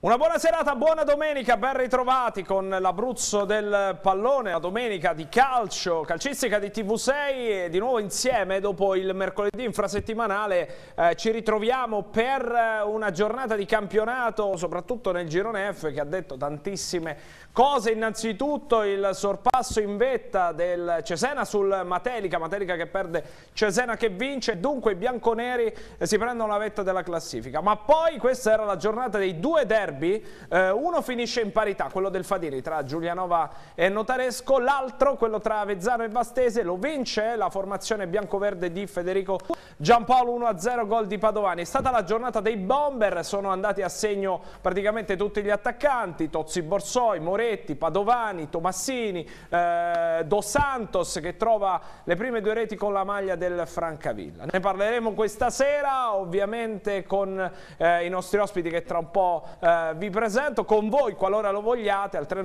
Una buona serata, buona domenica, ben ritrovati con l'Abruzzo del pallone, la domenica di calcio, calcistica di TV6 e di nuovo insieme dopo il mercoledì infrasettimanale ci ritroviamo per una giornata di campionato, soprattutto nel girone F che ha detto tantissime cose. Innanzitutto il sorpasso in vetta del Cesena sul Matelica, Matelica che perde, Cesena che vince, dunque i bianconeri si prendono la vetta della classifica. Ma poi questa era la giornata dei due derby. Uno finisce in parità, quello del Fadini tra Giulianova e Notaresco, l'altro, quello tra Avezzano e Vastese, lo vince la formazione biancoverde di Federico Giampaolo 1-0, gol di Padovani. È stata la giornata dei bomber, sono andati a segno praticamente tutti gli attaccanti, Tozzi Borsoi, Moretti, Padovani, Tomassini, Dos Santos che trova le prime due reti con la maglia del Francavilla. Ne parleremo questa sera ovviamente con i nostri ospiti che tra un po' vi presento, con voi qualora lo vogliate al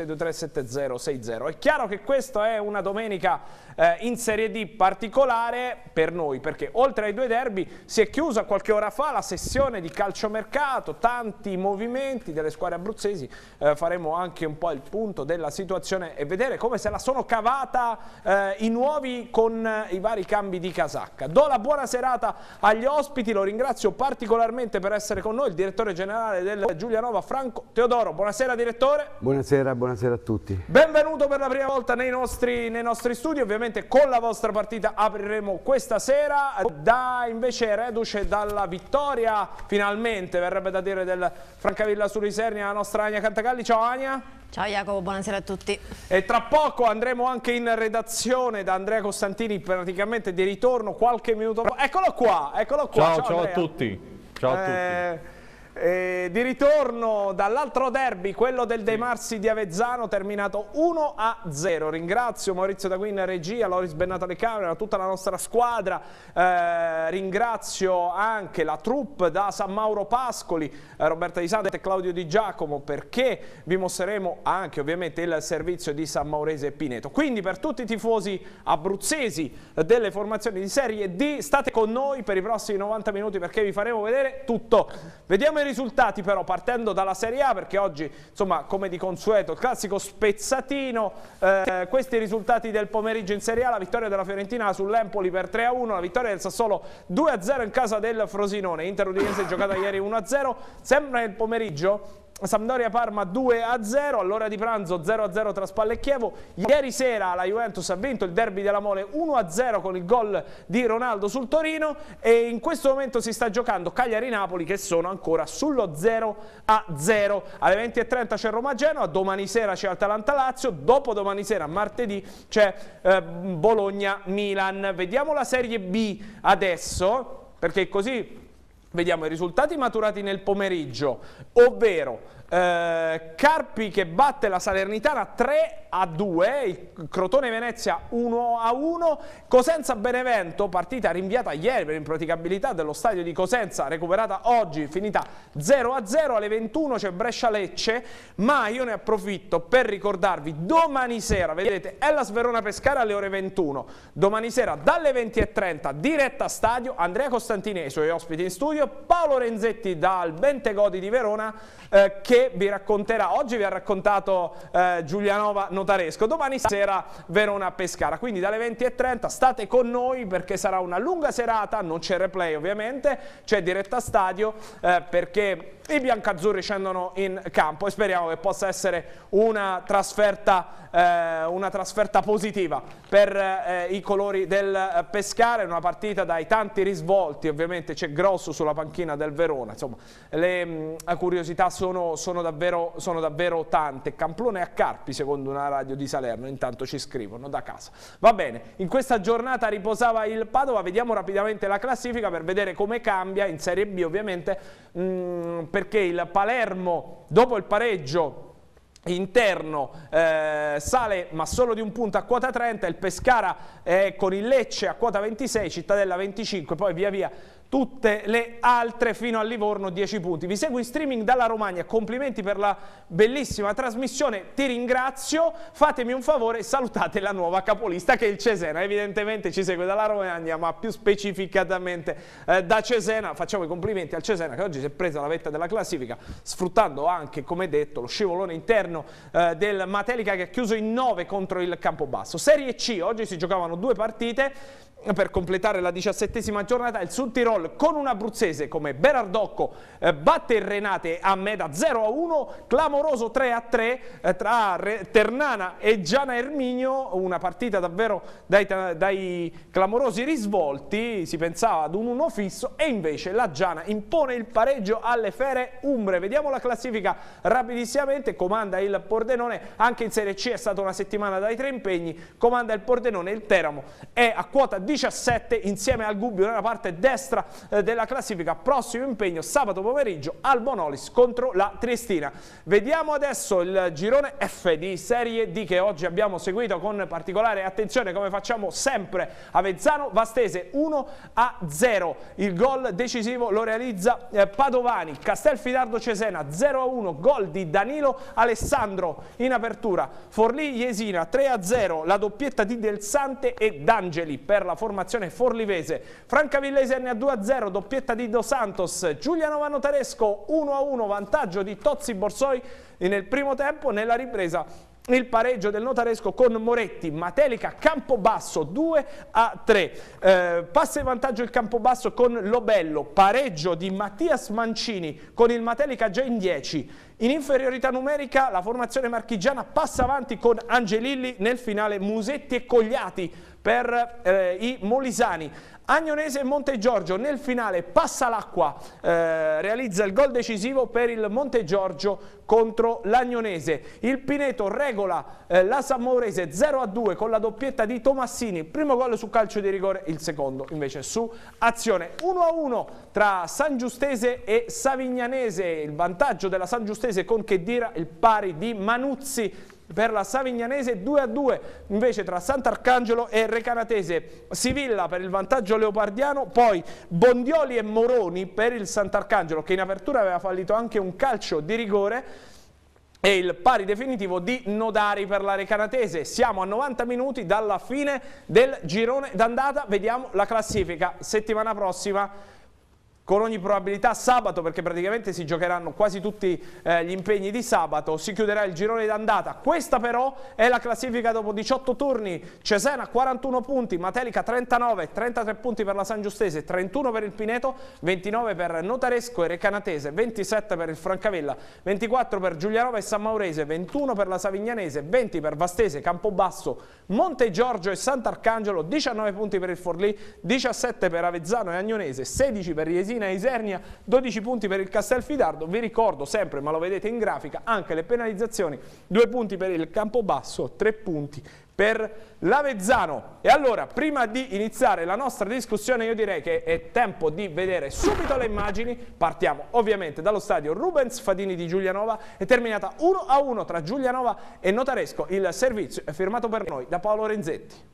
392-623-7060. È chiaro che questa è una domenica in Serie D particolare per noi, perché oltre ai due derby si è chiusa qualche ora fa la sessione di calciomercato, tanti movimenti delle squadre abruzzesi, faremo anche un po' il punto della situazione e vedere come se la sono cavata i nuovi con i vari cambi di casacca. Do la buona serata agli ospiti, lo ringrazio particolarmente per essere con noi, il direttore generale del Giulianova Franco Teodoro. Buonasera direttore. Buonasera, buonasera a tutti. Benvenuto per la prima volta nei nostri studi, ovviamente con la vostra partita apriremo questa sera, invece reduce dalla vittoria, finalmente verrebbe da dire, del Francavilla sull'Isernia, la nostra Ania Cantagalli. Ciao Ania. Ciao Jacopo, buonasera a tutti. E tra poco andremo anche in redazione da Andrea Costantini, praticamente di ritorno qualche minuto fa. Eccolo qua, eccolo qua. Ciao a tutti. Ciao a tutti. Di ritorno dall'altro derby, quello del De Marsi di Avezzano, terminato 1-0. Ringrazio Maurizio Daguin regia, Loris Bennato alle camere, tutta la nostra squadra, ringrazio anche la troupe da San Mauro Pascoli, Roberta Di Sante e Claudio Di Giacomo, perché vi mostreremo anche ovviamente il servizio di San Maurese e Pineto. Quindi per tutti i tifosi abruzzesi delle formazioni di Serie D, state con noi per i prossimi 90 minuti perché vi faremo vedere tutto. Vediamo i risultati però partendo dalla Serie A, perché oggi insomma come di consueto il classico spezzatino. Questi risultati del pomeriggio in Serie A: la vittoria della Fiorentina sull'Empoli per 3-1, la vittoria del Sassuolo 2-0 in casa del Frosinone, Inter Udinese giocata ieri 1-0, sempre nel pomeriggio Sampdoria-Parma 2-0, all'ora di pranzo 0-0 tra Spal e Chievo. Ieri sera la Juventus ha vinto il derby della Mole 1-0 con il gol di Ronaldo sul Torino e in questo momento si sta giocando Cagliari-Napoli che sono ancora sullo 0-0. Alle 20:30 c'è Roma-Genoa, domani sera c'è Atalanta-Lazio, dopo domani sera martedì c'è Bologna-Milan. Vediamo la Serie B adesso, perché così vediamo i risultati maturati nel pomeriggio, ovvero Carpi che batte la Salernitana 3-2, il Crotone Venezia 1-1, Cosenza Benevento, partita rinviata ieri per impraticabilità dello stadio di Cosenza, recuperata oggi, finita 0-0, alle 21 c'è Brescia Lecce, ma io ne approfitto per ricordarvi domani sera, vedete, Hellas Verona Pescara alle ore 21, domani sera dalle 20:30 diretta stadio, Andrea Costantini e i suoi ospiti in studio, Paolo Renzetti dal Bentegodi di Verona che vi racconterà, oggi vi ha raccontato Giulianova Notaresco, domani sera Verona Pescara, quindi dalle 20:30 state con noi perché sarà una lunga serata, non c'è replay ovviamente, c'è diretta stadio perché i biancazzurri scendono in campo e speriamo che possa essere una trasferta positiva per i colori del Pescara, una partita dai tanti risvolti, ovviamente c'è Grosso sulla panchina del Verona, insomma le curiosità sono davvero tante. Camplone a Carpi secondo una radio di Salerno, intanto ci scrivono da casa. Va bene, in questa giornata riposava il Padova, vediamo rapidamente la classifica per vedere come cambia in Serie B ovviamente, perché il Palermo dopo il pareggio interno sale ma solo di un punto a quota 30, il Pescara con il Lecce a quota 26, Cittadella 25, poi via via tutte le altre fino al Livorno 10 punti. Vi seguo in streaming dalla Romagna, complimenti per la bellissima trasmissione, ti ringrazio, fatemi un favore, salutate la nuova capolista che è il Cesena, evidentemente ci segue dalla Romagna ma più specificatamente da Cesena. Facciamo i complimenti al Cesena che oggi si è presa la vetta della classifica sfruttando anche, come detto, lo scivolone interno del Matelica che ha chiuso in 9 contro il Campobasso. Serie C, oggi si giocavano 2 partite per completare la 17ª giornata. Il Sud Tirol con un abruzzese come Berardocco batte il Renate a Meda 0-1, clamoroso 3-3 tra Ternana e Giana Erminio, una partita davvero dai clamorosi risvolti, si pensava ad un 1 fisso e invece la Giana impone il pareggio alle Fere Umbre. Vediamo la classifica rapidissimamente, comanda il Pordenone, anche in Serie C è stata una settimana dai 3 impegni, comanda il Pordenone, il Teramo è a quota 17 insieme al Gubbio nella parte destra della classifica. Prossimo impegno sabato pomeriggio al Bonolis contro la Triestina. Vediamo adesso il girone F di Serie D che oggi abbiamo seguito con particolare attenzione, come facciamo sempre. Avezzano Vastese 1-0, il gol decisivo lo realizza Padovani. Castelfidardo Cesena 0-1, gol di Danilo Alessandro in apertura. Forlì Jesina 3-0, la doppietta di Del Sante e D'Angeli per la formazione forlivese. Francavillese a 2-0, doppietta di Dos Santos. Giulianova Notaresco 1-1, vantaggio di Tozzi Borsoi nel primo tempo. Nella ripresa il pareggio del Notaresco con Moretti. Matelica Campobasso 2-3, passa in vantaggio il Campobasso con Lobello, pareggio di Mattias Mancini con il Matelica già in 10. In inferiorità numerica la formazione marchigiana passa avanti con Angelilli, nel finale Musetti e Cogliati per i molisani. Agnonese e Montegiorgio nel finale passa l'acqua, realizza il gol decisivo per il Montegiorgio contro l'Agnonese. Il Pineto regola la Sammaurese 0-2 con la doppietta di Tomassini, il primo gol su calcio di rigore, il secondo invece su azione. 1-1 tra San Giustese e Savignanese, il vantaggio della San Giustese con Chedira, il pari di Manuzzi per la Savignanese. 2-2 invece tra Sant'Arcangelo e Recanatese. Sivilla per il vantaggio leopardiano, poi Bondioli e Moroni per il Sant'Arcangelo che in apertura aveva fallito anche un calcio di rigore, e il pari definitivo di Nodari per la Recanatese. Siamo a 90 minuti dalla fine del girone d'andata, vediamo la classifica settimana prossima. Con ogni probabilità sabato, perché praticamente si giocheranno quasi tutti gli impegni di sabato, si chiuderà il girone d'andata. Questa però è la classifica dopo 18 turni. Cesena 41 punti, Matelica 39, 33 punti per la San Giustese, 31 per il Pineto, 29 per Notaresco e Recanatese, 27 per il Francavilla, 24 per Giulianova e San Maurese, 21 per la Savignanese, 20 per Vastese, Campobasso, Montegiorgio e Sant'Arcangelo, 19 punti per il Forlì, 17 per Avezzano e Agnonese, 16 per Jesina e Isernia, 12 punti per il Castelfidardo. Vi ricordo sempre, ma lo vedete in grafica, anche le penalizzazioni: 2 punti per il Campobasso, 3 punti per l'Avezzano. E allora, prima di iniziare la nostra discussione, io direi che è tempo di vedere subito le immagini. Partiamo ovviamente dallo stadio Rubens Fadini di Giulianova. È terminata 1-1 tra Giulianova e Notaresco. Il servizio è firmato per noi da Paolo Renzetti.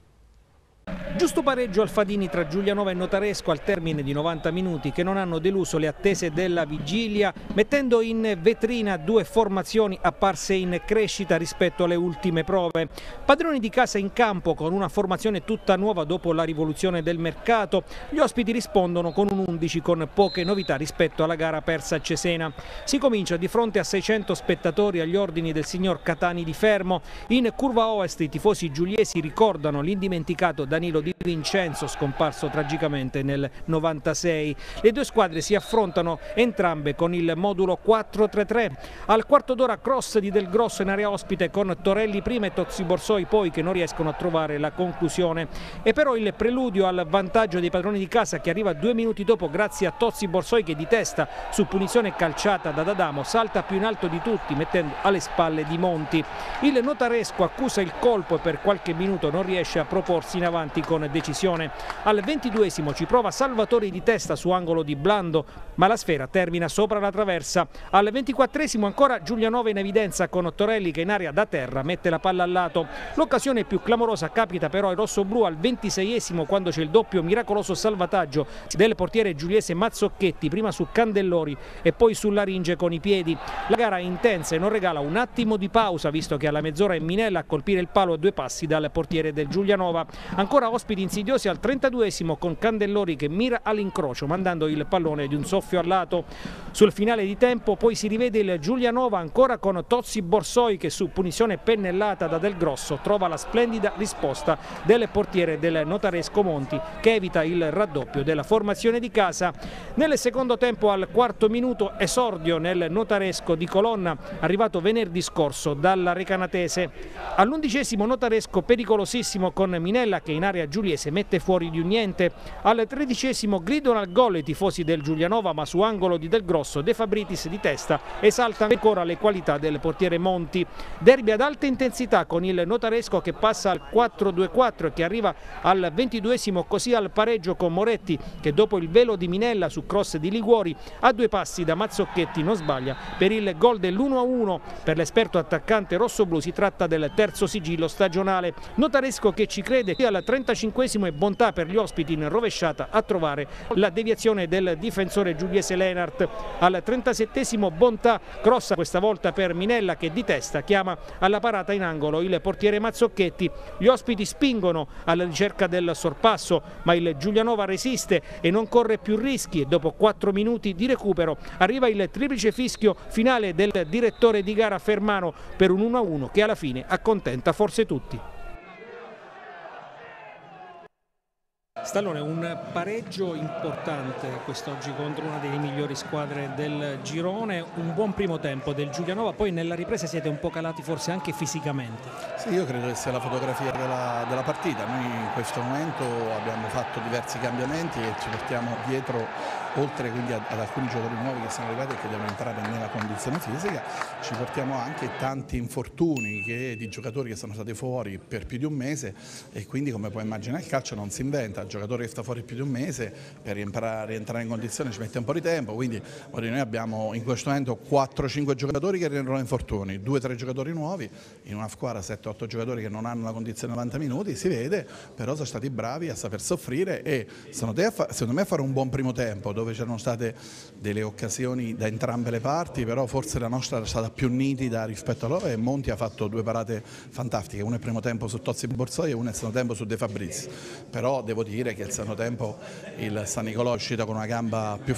Giusto pareggio al Fadini tra Giulianova e Notaresco al termine di 90 minuti che non hanno deluso le attese della vigilia, mettendo in vetrina 2 formazioni apparse in crescita rispetto alle ultime prove. Padroni di casa in campo con una formazione tutta nuova dopo la rivoluzione del mercato. Gli ospiti rispondono con un 11 con poche novità rispetto alla gara persa a Cesena. Si comincia di fronte a 600 spettatori agli ordini del signor Catani di Fermo. In curva ovest i tifosi giuliesi ricordano l'indimenticato Danilo Di Vincenzo, scomparso tragicamente nel 96. Le 2 squadre si affrontano entrambe con il modulo 4-3-3. Al quarto d'ora cross di Del Grosso in area ospite con Torelli prima e Tozzi Borsoi poi, che non riescono a trovare la conclusione. E però il preludio al vantaggio dei padroni di casa, che arriva 2 minuti dopo grazie a Tozzi Borsoi che di testa su punizione calciata da D'Adamo salta più in alto di tutti mettendo alle spalle Di Monti. Il Notaresco accusa il colpo e per qualche minuto non riesce a proporsi in avanti avanti con decisione. Al 22esimo ci prova Salvatori di testa su angolo di Blando, ma la sfera termina sopra la traversa. Al 24esimo ancora Giulianova in evidenza con Torelli che in area da terra mette la palla al lato. L'occasione più clamorosa capita però ai rossoblù al 26esimo, quando c'è il doppio miracoloso salvataggio del portiere giuliese Mazzocchetti, prima su Candellori e poi su Laringe con i piedi. La gara è intensa e non regala un attimo di pausa, visto che alla mezz'ora è Minella a colpire il palo a 2 passi dal portiere del Giulianova. Ancora ospiti insidiosi al 32esimo con Candellori che mira all'incrocio mandando il pallone di un soffio al lato. Sul finale di tempo poi si rivede il Giulianova ancora con Tozzi Borsoi che su punizione pennellata da Del Grosso trova la splendida risposta del portiere del notaresco Monti, che evita il raddoppio della formazione di casa. Nel secondo tempo al 4° minuto esordio nel notaresco di Colonna, arrivato venerdì scorso dalla Recanatese. All'11esimo notaresco pericolosissimo con Minella che in area giuliese mette fuori di un niente. Al 13esimo gridano al gol i tifosi del Giulianova, ma su angolo di Del Grosso De Fabritis di testa esalta ancora le qualità del portiere Monti. Derby ad alta intensità con il notaresco che passa al 4-2-4 e che arriva al 22esimo così al pareggio con Moretti che dopo il velo di Minella su cross di Liguori a 2 passi da Mazzocchetti non sbaglia per il gol dell'1-1. Per l'esperto attaccante rossoblù si tratta del terzo sigillo stagionale. Notaresco che ci crede che al 35esimo è bontà per gli ospiti in rovesciata a trovare la deviazione del difensore giuliese Lenart. Al 37esimo bontà crossa questa volta per Minella che di testa chiama alla parata in angolo il portiere Mazzocchetti. Gli ospiti spingono alla ricerca del sorpasso, ma il Giulianova resiste e non corre più rischi e dopo 4 minuti di recupero arriva il triplice fischio finale del direttore di gara Fermano per un 1-1 che alla fine accontenta forse tutti. Stallone, un pareggio importante quest'oggi contro una delle migliori squadre del girone, un buon primo tempo del Giulianova, poi nella ripresa siete un po' calati forse anche fisicamente. Sì, io credo che sia la fotografia della partita. Noi in questo momento abbiamo fatto diversi cambiamenti e ci portiamo dietro, oltre quindi ad alcuni giocatori nuovi che sono arrivati e che devono entrare nella condizione fisica, ci portiamo anche tanti infortuni di giocatori che sono stati fuori per più di un mese e quindi, come puoi immaginare, il calcio non si inventa. Il giocatore che sta fuori più di un mese per rientrare in condizione ci mette un po' di tempo, quindi noi abbiamo in questo momento 4-5 giocatori che rientrano infortuni, 2-3 giocatori nuovi, in una squadra 7-8 giocatori che non hanno la condizione 90 minuti, si vede, però sono stati bravi a saper soffrire e secondo me a fare un buon primo tempo dove c'erano state delle occasioni da entrambe le parti, però forse la nostra è stata più nitida rispetto a loro e Monti ha fatto 2 parate fantastiche, una il primo tempo su Tozzi Borsoi e una il secondo tempo su De Fabrizi, però devo dire che il secondo tempo il San Nicolò è uscito con una gamba più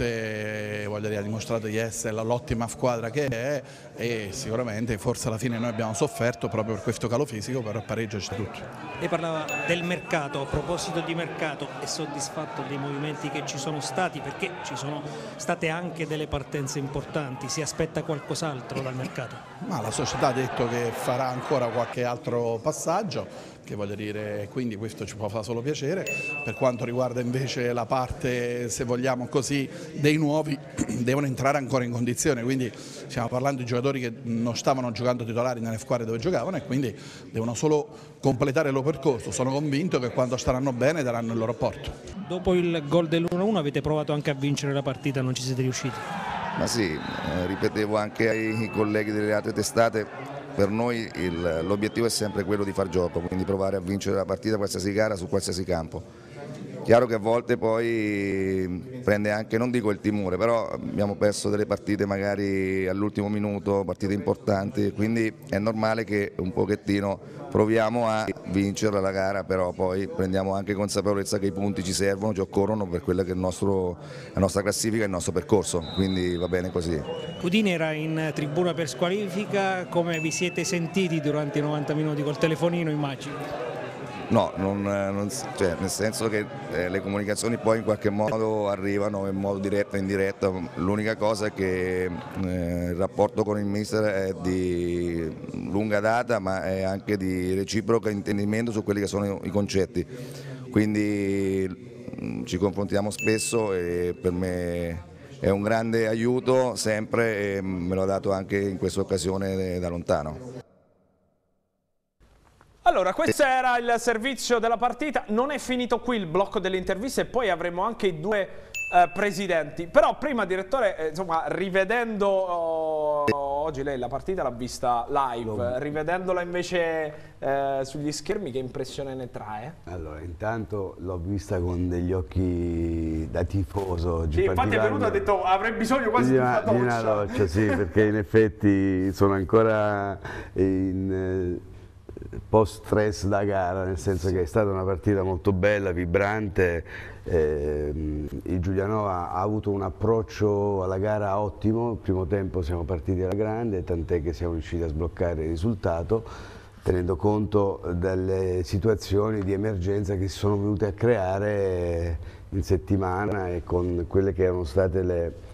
forte, ha dimostrato di essere l'ottima squadra che è e sicuramente forse alla fine noi abbiamo sofferto proprio per questo calo fisico, però il pareggio c'è tutto. Lei parlava del mercato, a proposito di mercato, è soddisfatto dei movimenti che ci sono stati perché ci sono state anche delle partenze importanti, si aspetta qualcos'altro dal mercato? Ma la società ha detto che farà ancora qualche altro passaggio, che voglio dire, quindi questo ci può fare solo piacere. Per quanto riguarda invece la parte, se vogliamo così, dei nuovi, devono entrare ancora in condizione, quindi stiamo parlando di giocatori che non stavano giocando titolari nelle squadre dove giocavano e quindi devono solo completare il loro percorso. Sono convinto che quando staranno bene daranno il loro apporto. Dopo il gol dell'1-1 avete provato anche a vincere la partita, non ci siete riusciti? Ma sì, ripetevo anche ai colleghi delle altre testate, per noi l'obiettivo è sempre quello di far gioco, quindi provare a vincere la partita, qualsiasi gara, su qualsiasi campo. Chiaro che a volte poi prende anche, non dico il timore, però abbiamo perso delle partite magari all'ultimo minuto, partite importanti, quindi è normale che un pochettino proviamo a vincere la gara, però poi prendiamo anche consapevolezza che i punti ci servono, ci occorrono per quella che è la nostra classifica e il nostro percorso, quindi va bene così. Cudini era in tribuna per squalifica, come vi siete sentiti durante i 90 minuti col telefonino, immagino? No, cioè, nel senso che le comunicazioni poi in qualche modo arrivano in modo diretto e indiretto, l'unica cosa è che il rapporto con il mister è di lunga data ma è anche di reciproco intendimento su quelli che sono i concetti, quindi ci confrontiamo spesso e per me è un grande aiuto sempre e me lo ha dato anche in questa occasione da lontano. Allora, questo era il servizio della partita, non è finito qui il blocco delle interviste e poi avremo anche i due presidenti. Però prima, direttore, insomma, rivedendo oggi lei la partita l'ha vista live, rivedendola invece sugli schermi, che impressione ne trae? Allora, intanto l'ho vista con degli occhi da tifoso. Sì, infatti è venuto e ha detto avrei bisogno quasi di una doccia. Sì, perché in effetti sono ancora in post stress da gara, nel senso che è stata una partita molto bella, vibrante. Il Giulianova ha avuto un approccio alla gara ottimo. Il primo tempo siamo partiti alla grande, tant'è che siamo riusciti a sbloccare il risultato, tenendo conto delle situazioni di emergenza che si sono venute a creare in settimana e con quelle che erano state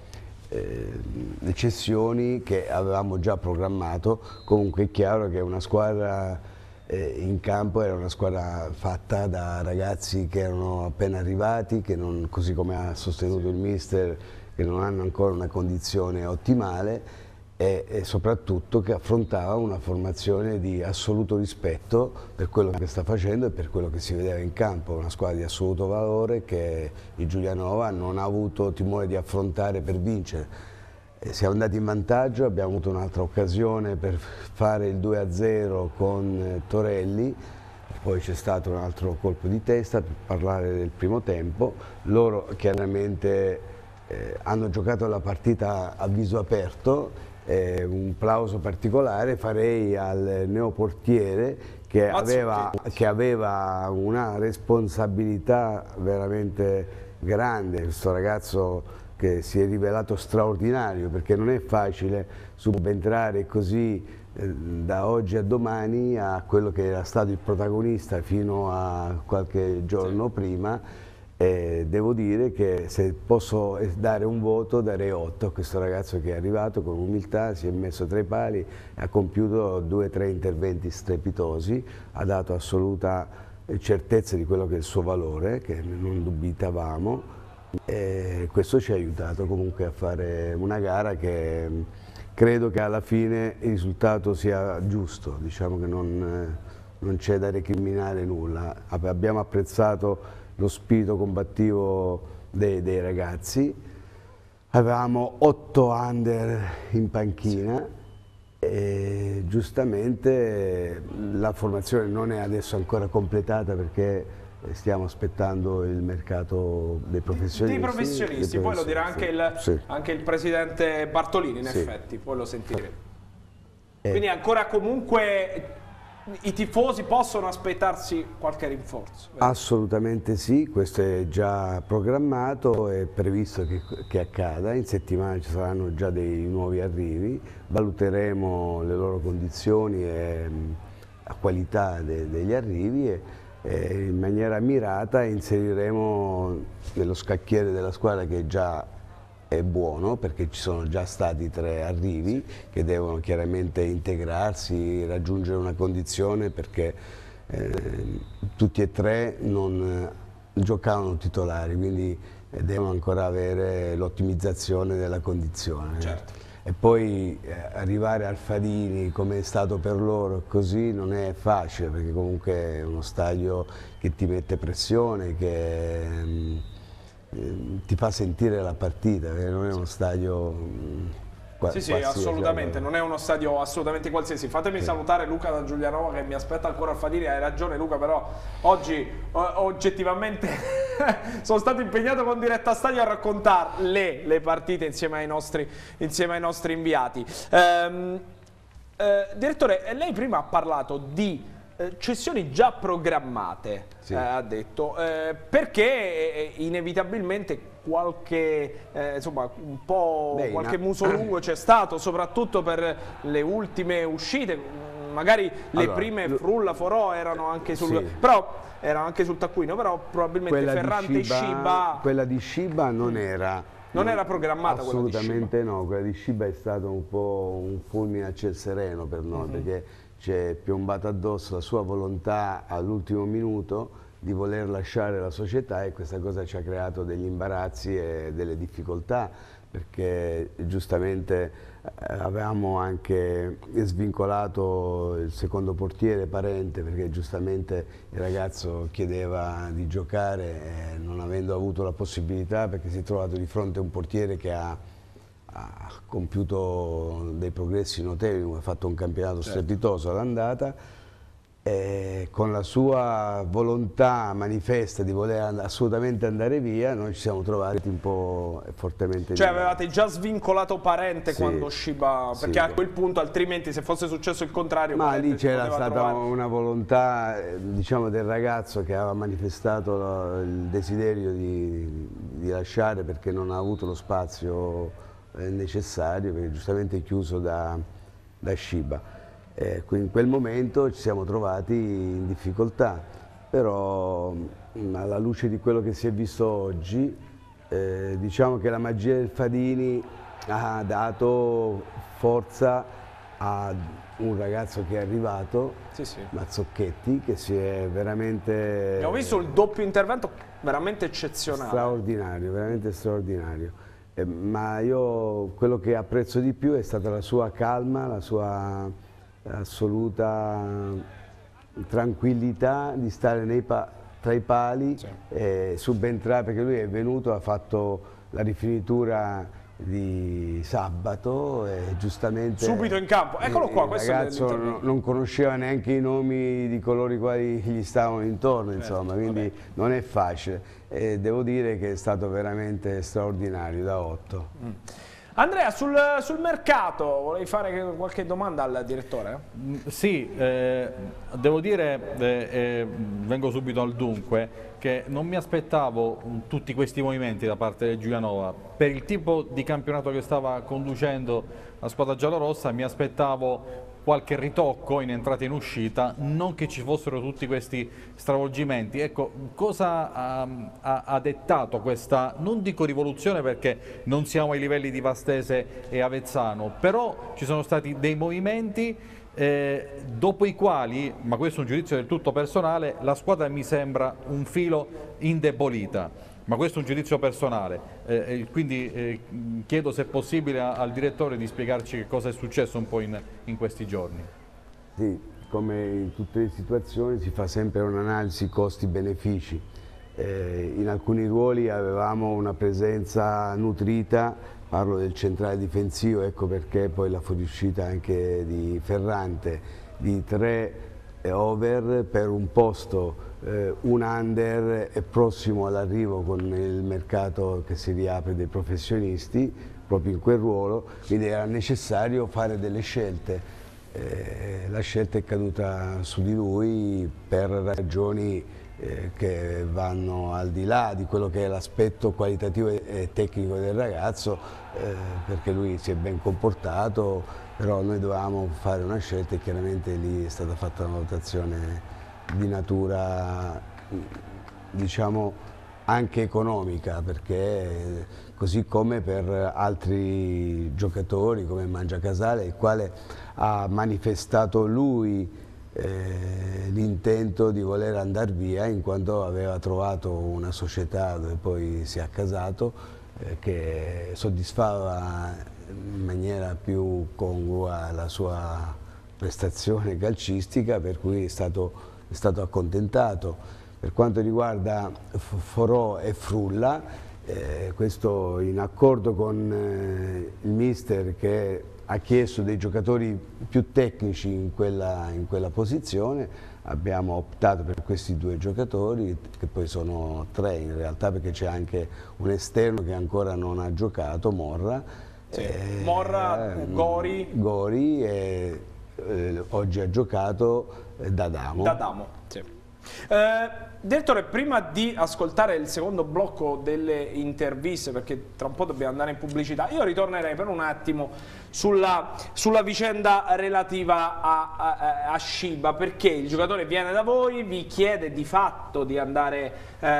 le cessioni che avevamo già programmato. Comunque è chiaro che una squadra in campo era una squadra fatta da ragazzi che erano appena arrivati, che non, così come ha sostenuto il mister, che non hanno ancora una condizione ottimale e soprattutto che affrontava una formazione di assoluto rispetto per quello che sta facendo e per quello che si vedeva in campo. Una squadra di assoluto valore che il Giulianova non ha avuto timore di affrontare per vincere. Siamo andati in vantaggio, abbiamo avuto un'altra occasione per fare il 2-0 con Torelli, poi c'è stato un altro colpo di testa per parlare del primo tempo. Loro chiaramente hanno giocato la partita a viso aperto, un plauso particolare farei al neoportiere che aveva una responsabilità veramente grande, questo ragazzo che si è rivelato straordinario, perché non è facile subentrare così da oggi a domani a quello che era stato il protagonista fino a qualche giorno prima. Devo dire che se posso dare un voto darei 8 a questo ragazzo che è arrivato con umiltà, si è messo tra i pali, ha compiuto 2 o 3 interventi strepitosi, ha dato assoluta certezza di quello che è il suo valore, che non dubitavamo. E questo ci ha aiutato comunque a fare una gara che credo che alla fine il risultato sia giusto, diciamo che non c'è da recriminare nulla. Abbiamo apprezzato lo spirito combattivo dei ragazzi, avevamo 8 under in panchina e giustamente la formazione non è adesso ancora completata perché stiamo aspettando il mercato dei professionisti. Dei professionisti, poi lo dirà anche il presidente Bartolini, in effetti, poi lo sentiremo. Quindi ancora comunque i tifosi possono aspettarsi qualche rinforzo? Assolutamente sì, questo è già programmato, è previsto che accada, in settimana ci saranno già dei nuovi arrivi, valuteremo le loro condizioni e la qualità degli arrivi e in maniera mirata inseriremo nello scacchiere della squadra, che già è buono perché ci sono già stati 3 arrivi che devono chiaramente integrarsi, raggiungere una condizione, perché tutti e 3 non giocavano titolari, quindi devono ancora avere l'ottimizzazione della condizione. Certo. E poi arrivare al Fadini, come è stato per loro, così non è facile, perché comunque è uno stadio che ti mette pressione, che ti fa sentire la partita, perché non è uno stadio sì, assolutamente, non è uno stadio assolutamente qualsiasi. Fatemi salutare Luca da Giulianova che mi aspetta ancora al Fadini. Hai ragione Luca, però oggi oggettivamente sono stato impegnato con Diretta Stadio a raccontare le partite insieme ai nostri inviati. Direttore, lei prima ha parlato di cessioni già programmate, ha detto, perché inevitabilmente qualche qualche muso lungo c'è stato, soprattutto per le ultime uscite. Magari le prime Frulla, Forò erano anche sul taccuino, però probabilmente Ferrante e Sciba. Quella di Sciba non era programmata, assolutamente no, quella di Sciba è stato un po' un fulmine a ciel sereno per noi, perché ci è piombato addosso la sua volontà all'ultimo minuto di voler lasciare la società, e questa cosa ci ha creato degli imbarazzi e delle difficoltà, perché giustamente avevamo anche svincolato il secondo portiere Parente, perché giustamente il ragazzo chiedeva di giocare non avendo avuto la possibilità, perché si è trovato di fronte a un portiere che ha compiuto dei progressi notevoli, ha fatto un campionato strepitoso all'andata. Con la sua volontà manifesta di voler assolutamente andare via, noi ci siamo trovati un po' fortemente. Cioè avevate già svincolato Parente quando Shiba, perché sì, a quel punto altrimenti se fosse successo il contrario... Ma Parente lì c'era stata trovare una volontà, diciamo, del ragazzo che aveva manifestato il desiderio di lasciare perché non ha avuto lo spazio necessario, perché giustamente è chiuso da Shiba. In quel momento ci siamo trovati in difficoltà, però alla luce di quello che si è visto oggi, diciamo che la magia del Fadini ha dato forza a un ragazzo che è arrivato, Mazzocchetti, che si è veramente... Abbiamo visto il doppio intervento veramente eccezionale. Straordinario, veramente straordinario. Ma io quello che apprezzo di più è stata la sua calma, la sua assoluta tranquillità di stare tra i pali, subentrare, perché lui è venuto, ha fatto la rifinitura di sabato e giustamente subito in campo, eccolo qua, il ragazzo non conosceva neanche i nomi di coloro i quali gli stavano intorno, insomma, quindi non è facile, e devo dire che è stato veramente straordinario, da 8. Andrea, sul mercato, volevi fare qualche domanda al direttore? Sì, devo dire, vengo subito al dunque, che non mi aspettavo tutti questi movimenti da parte di Giulianova. Per il tipo di campionato che stava conducendo la squadra giallorossa mi aspettavo qualche ritocco in entrata e in uscita, non che ci fossero tutti questi stravolgimenti. Ecco, cosa ha dettato questa, non dico rivoluzione perché non siamo ai livelli di Vastese e Avezzano, però ci sono stati dei movimenti dopo i quali, ma questo è un giudizio del tutto personale, la squadra mi sembra un filo indebolita. Ma questo è un giudizio personale, quindi chiedo se è possibile al direttore di spiegarci che cosa è successo un po' in questi giorni. Sì, come in tutte le situazioni si fa sempre un'analisi costi-benefici. In alcuni ruoli avevamo una presenza nutrita, parlo del centrale difensivo, ecco perché poi la fuoriuscita anche di Ferrante, di 3 over per un posto, un under è prossimo all'arrivo con il mercato che si riapre dei professionisti proprio in quel ruolo, quindi era necessario fare delle scelte. La scelta è caduta su di lui per ragioni che vanno al di là di quello che è l'aspetto qualitativo e tecnico del ragazzo, perché lui si è ben comportato, però noi dovevamo fare una scelta e chiaramente lì è stata fatta una valutazione di natura, diciamo, anche economica, perché così come per altri giocatori come Mangiacasale, il quale ha manifestato lui l'intento di voler andare via in quanto aveva trovato una società dove poi si è accasato che soddisfava in maniera più congrua la sua prestazione calcistica, per cui è stato accontentato. Per quanto riguarda Forò e Frulla, questo in accordo con il mister che ha chiesto dei giocatori più tecnici in quella posizione, abbiamo optato per questi 2 giocatori, che poi sono 3 in realtà, perché c'è anche un esterno che ancora non ha giocato, Morra. Morra, Gori e oggi ha giocato D'Adamo. Direttore, prima di ascoltare il secondo blocco delle interviste, perché tra un po' dobbiamo andare in pubblicità, io ritornerei per un attimo sulla vicenda relativa a Shiba, perché il giocatore viene da voi, vi chiede di fatto di andare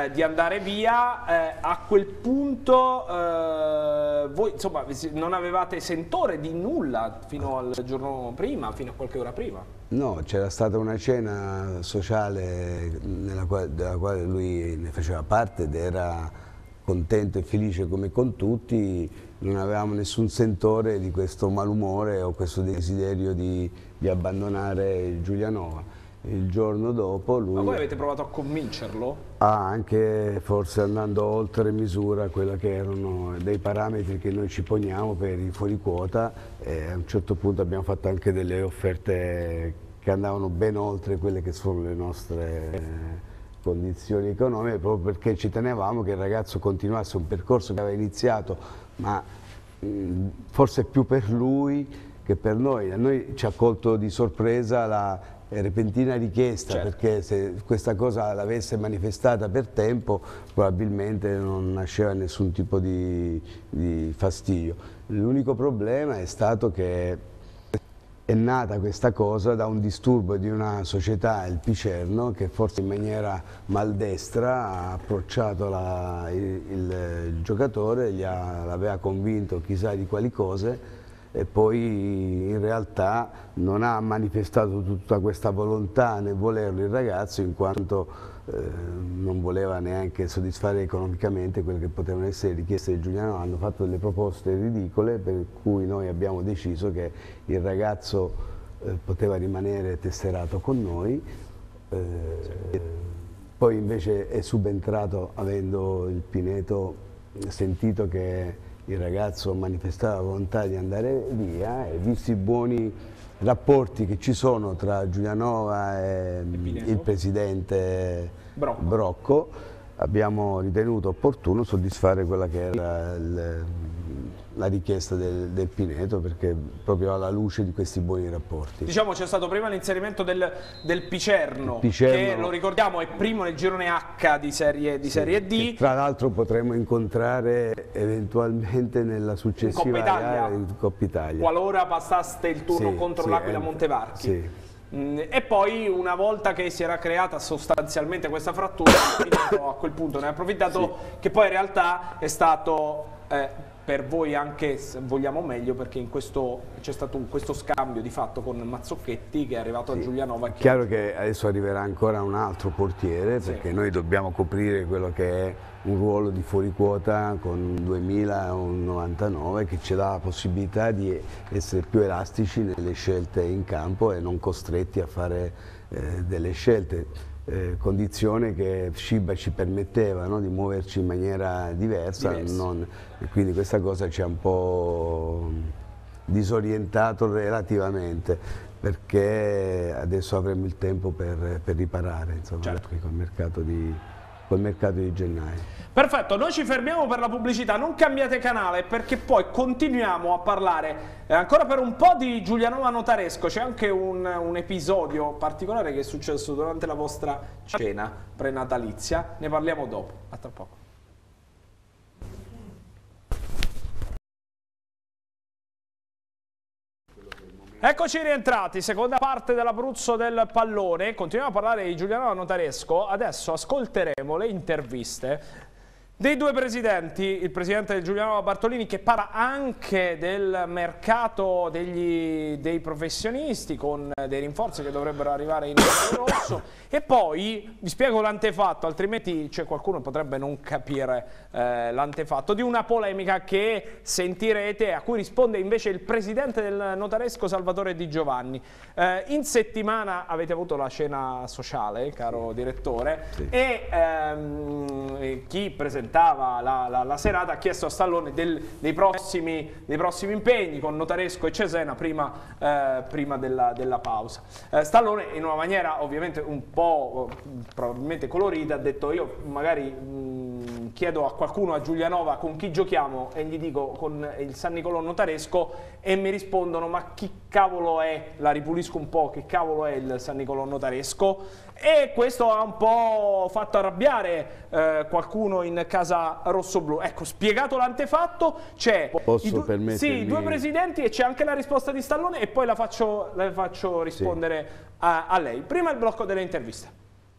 via, a quel punto voi insomma non avevate sentore di nulla fino al giorno prima, fino a qualche ora prima? No, c'era stata una cena sociale della quale lui ne faceva parte ed era contento e felice come con tutti, non avevamo nessun sentore di questo malumore o questo desiderio di abbandonare Giulianova. Il giorno dopo lui... Ma voi avete provato a convincerlo? Anche forse andando oltre misura quello che erano dei parametri che noi ci poniamo per i fuori quota, e a un certo punto abbiamo fatto anche delle offerte che andavano ben oltre quelle che sono le nostre condizioni economiche, proprio perché ci tenevamo che il ragazzo continuasse un percorso che aveva iniziato, ma forse più per lui che per noi. A noi ci ha colto di sorpresa la repentina richiesta, certo, perché se questa cosa l'avesse manifestata per tempo probabilmente non nasceva nessun tipo di fastidio. L'unico problema è stato che è nata questa cosa da un disturbo di una società, il Picerno, che forse in maniera maldestra ha approcciato il giocatore, l'aveva convinto chissà di quali cose, e poi in realtà non ha manifestato tutta questa volontà nel volerlo il ragazzo, in quanto non voleva neanche soddisfare economicamente quelle che potevano essere le richieste di Giuliano. Hanno fatto delle proposte ridicole, per cui noi abbiamo deciso che il ragazzo poteva rimanere tesserato con noi, poi invece è subentrato, avendo il Pineto sentito che il ragazzo manifestava volontà di andare via, e visti i buoni rapporti che ci sono tra Giulianova e il presidente Brocco, abbiamo ritenuto opportuno soddisfare quella che era la richiesta del Pineto, perché proprio alla luce di questi buoni rapporti. Diciamo c'è stato prima l'inserimento del Picerno, che lo ricordiamo è primo nel girone H di Serie D. Tra l'altro potremo incontrare eventualmente nella successiva gara in Coppa Italia, qualora passaste il turno contro l'Aquila Montevarchi. Sì. E poi una volta che si era creata sostanzialmente questa frattura, a quel punto ne ha approfittato, che poi in realtà è stato per voi anche, se vogliamo meglio, perché in questo c'è stato questo scambio di fatto con Mazzocchetti, che è arrivato a Giulianova. È chiaro che adesso arriverà ancora un altro portiere, perché noi dobbiamo coprire quello che è un ruolo di fuori quota con 2099, che ci dà la possibilità di essere più elastici nelle scelte in campo e non costretti a fare delle scelte. Condizione che Sciba ci permetteva, no, di muoverci in maniera diversa. Quindi questa cosa ci ha un po' disorientato relativamente, perché adesso avremo il tempo per riparare, insomma, certo, col mercato di gennaio. Perfetto, noi ci fermiamo per la pubblicità, non cambiate canale, perché poi continuiamo a parlare ancora per un po' di Giulianova Notaresco. C'è anche un episodio particolare che è successo durante la vostra cena prenatalizia, ne parliamo dopo, a tra poco. Eccoci rientrati, seconda parte dell'Abruzzo del pallone. Continuiamo a parlare di Giulianova Notaresco. Adesso ascolteremo le interviste dei due presidenti, il presidente del Giulianova Bartolini, che parla anche del mercato dei professionisti, con dei rinforzi che dovrebbero arrivare in rosso, e poi vi spiego l'antefatto, altrimenti c'è qualcuno che potrebbe non capire l'antefatto di una polemica che sentirete, a cui risponde invece il presidente del Notaresco, Salvatore Di Giovanni. In settimana avete avuto la cena sociale, caro direttore, e chi presentava la serata ha chiesto a Stallone dei prossimi impegni con Notaresco e Cesena prima della pausa. Stallone, in una maniera ovviamente un po' probabilmente colorita, ha detto: io magari chiedo a qualcuno a Giulianova con chi giochiamo e gli dico con il San Nicolò Notaresco, e mi rispondono: ma chi cavolo è, la ripulisco un po', che cavolo è il San Nicolò Notaresco? E questo ha un po' fatto arrabbiare qualcuno in casa rossoblù. Ecco, spiegato l'antefatto, c'è i due presidenti e c'è anche la risposta di Stallone, e poi la faccio rispondere a lei. Prima il blocco delle interviste.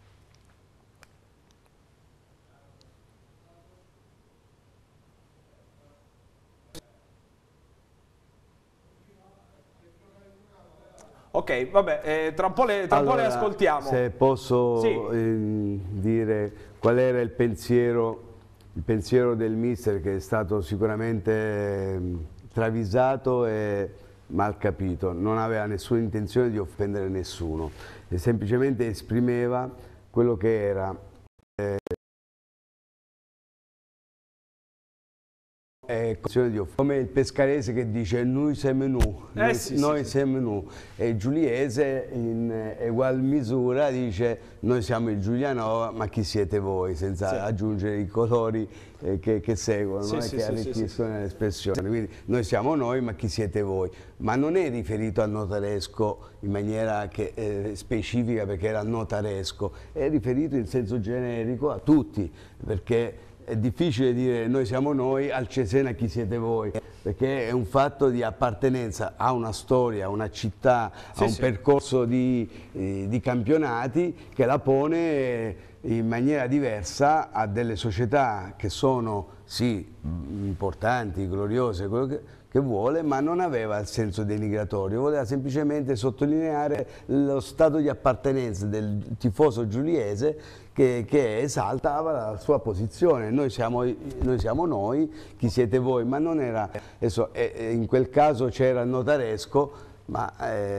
Ok, vabbè, tra un po' le ascoltiamo. Se posso dire qual era il pensiero il pensiero del mister, che è stato sicuramente travisato e mal capito, non aveva nessuna intenzione di offendere nessuno e semplicemente esprimeva quello che era come il pescarese che dice noi siamo nu, noi siamo nu, e il giuliese in egual misura dice noi siamo il Giulianova, ma chi siete voi, senza aggiungere i colori che seguono, che arricchiscono l'espressione. Quindi noi siamo noi, ma chi siete voi? Ma non è riferito al notaresco in maniera specifica, perché era notaresco, è riferito in senso generico a tutti, perché è difficile dire noi siamo noi, al Cesena chi siete voi, perché è un fatto di appartenenza a una storia, a una città, a un percorso di campionati che la pone in maniera diversa a delle società che sono sì importanti, gloriose, quello che vuole, ma non aveva il senso denigratorio, voleva semplicemente sottolineare lo stato di appartenenza del tifoso giuliese che esaltava la sua posizione. Noi siamo noi, chi siete voi? Ma non era, adesso, in quel caso c'era il notaresco, ma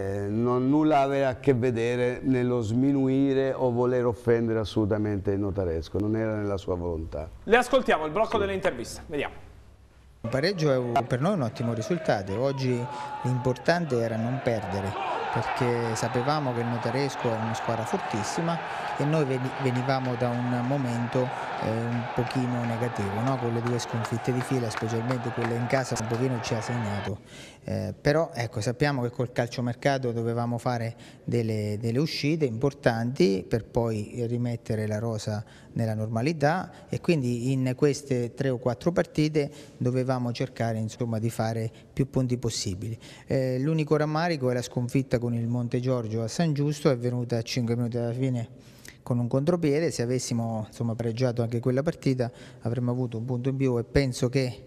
nulla aveva a che vedere nello sminuire o voler offendere assolutamente il notaresco, non era nella sua volontà. Le ascoltiamo, il blocco delle interviste, vediamo. Un pareggio è per noi un ottimo risultato. Oggi l'importante era non perdere, perché sapevamo che il notaresco era una squadra fortissima e noi venivamo da un momento un pochino negativo, no? Con le 2 sconfitte di fila, specialmente quelle in casa, un pochino ci ha segnato. Però ecco, sappiamo che col calciomercato dovevamo fare delle uscite importanti per poi rimettere la rosa nella normalità, e quindi in queste 3 o 4 partite dovevamo cercare, insomma, di fare più punti possibili. L'unico rammarico è la sconfitta con il Montegiorgio a San Giusto, è venuta a 5 minuti alla fine con un contropiede. Se avessimo, insomma, pareggiato anche quella partita avremmo avuto un punto in più, e penso che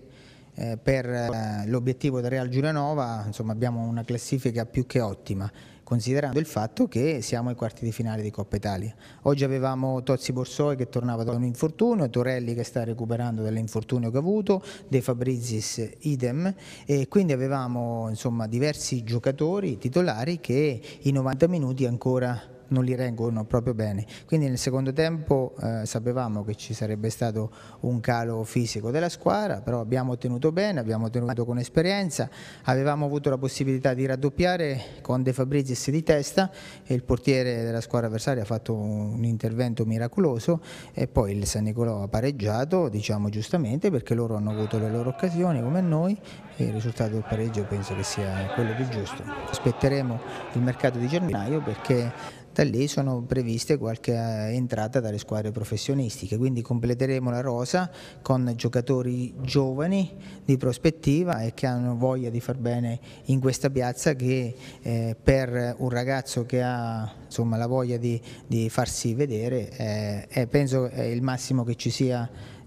per l'obiettivo da Real Giulianova, insomma, abbiamo una classifica più che ottima, considerando il fatto che siamo ai quarti di finale di Coppa Italia. Oggi avevamo Tozzi Borsoi che tornava da un infortunio, Torelli che sta recuperando dall'infortunio che ha avuto, De Fabrizis idem, e quindi avevamo, insomma, diversi giocatori titolari che i 90 minuti ancora non li reggono proprio bene. Quindi nel secondo tempo sapevamo che ci sarebbe stato un calo fisico della squadra, però abbiamo tenuto bene, abbiamo tenuto con esperienza, avevamo avuto la possibilità di raddoppiare con De Fabrizis di testa e il portiere della squadra avversaria ha fatto un intervento miracoloso, e poi il San Nicolò ha pareggiato, diciamo giustamente, perché loro hanno avuto le loro occasioni come noi, e il risultato del pareggio penso che sia quello più giusto. Aspetteremo il mercato di gennaio, perché da lì sono previste qualche entrata dalle squadre professionistiche, quindi completeremo la rosa con giocatori giovani di prospettiva e che hanno voglia di far bene in questa piazza, che per un ragazzo che ha, insomma, la voglia di farsi vedere penso è il massimo che ci sia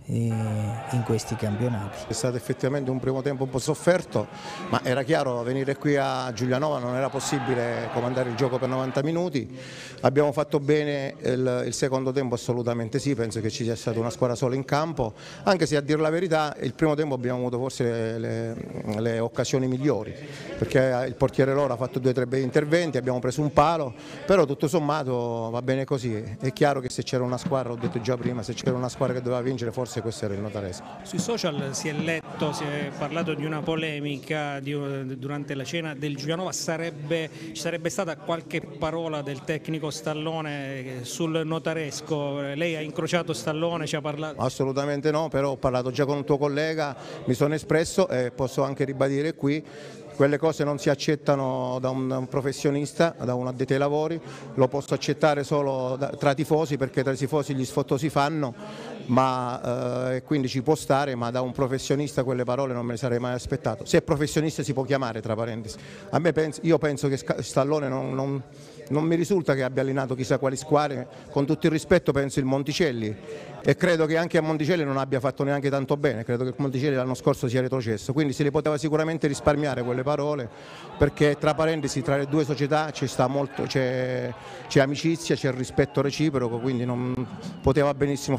in questi campionati. È stato effettivamente un primo tempo un po' sofferto, ma era chiaro, venire qui a Giulianova non era possibile comandare il gioco per 90 minuti. Abbiamo fatto bene il secondo tempo, assolutamente sì, penso che ci sia stata una squadra sola in campo, anche se, a dire la verità, il primo tempo abbiamo avuto forse le occasioni migliori, perché il portiere loro ha fatto 2 o 3 bei interventi, abbiamo preso un palo, però tutto sommato va bene così. È chiaro che se c'era una squadra, l'ho detto già prima, se c'era una squadra che doveva vincere, forse questo era il notaresco. Sui social si è parlato di una polemica durante la cena del Giulianova. Ci sarebbe stata qualche parola del tecnico Stallone sul notaresco? Lei ha incrociato Stallone, ci ha parlato? Assolutamente no, però ho parlato già con un tuo collega, mi sono espresso e posso anche ribadire qui: quelle cose non si accettano da un professionista, da un addetto ai lavori, lo posso accettare solo tra tifosi, perché tra i tifosi gli sfottò si fanno, ma quindi ci può stare, ma da un professionista quelle parole non me le sarei mai aspettato. Se è professionista si può chiamare, tra parentesi. Io penso che Stallone non mi risulta che abbia allenato chissà quali squadre, con tutto il rispetto penso il Monticelli, e credo che anche a Monticelli non abbia fatto neanche tanto bene, credo che il Monticelli l'anno scorso sia retrocesso, quindi si le poteva sicuramente risparmiare quelle parole, perché tra parentesi tra le due società c'è amicizia, c'è rispetto reciproco, quindi non poteva benissimo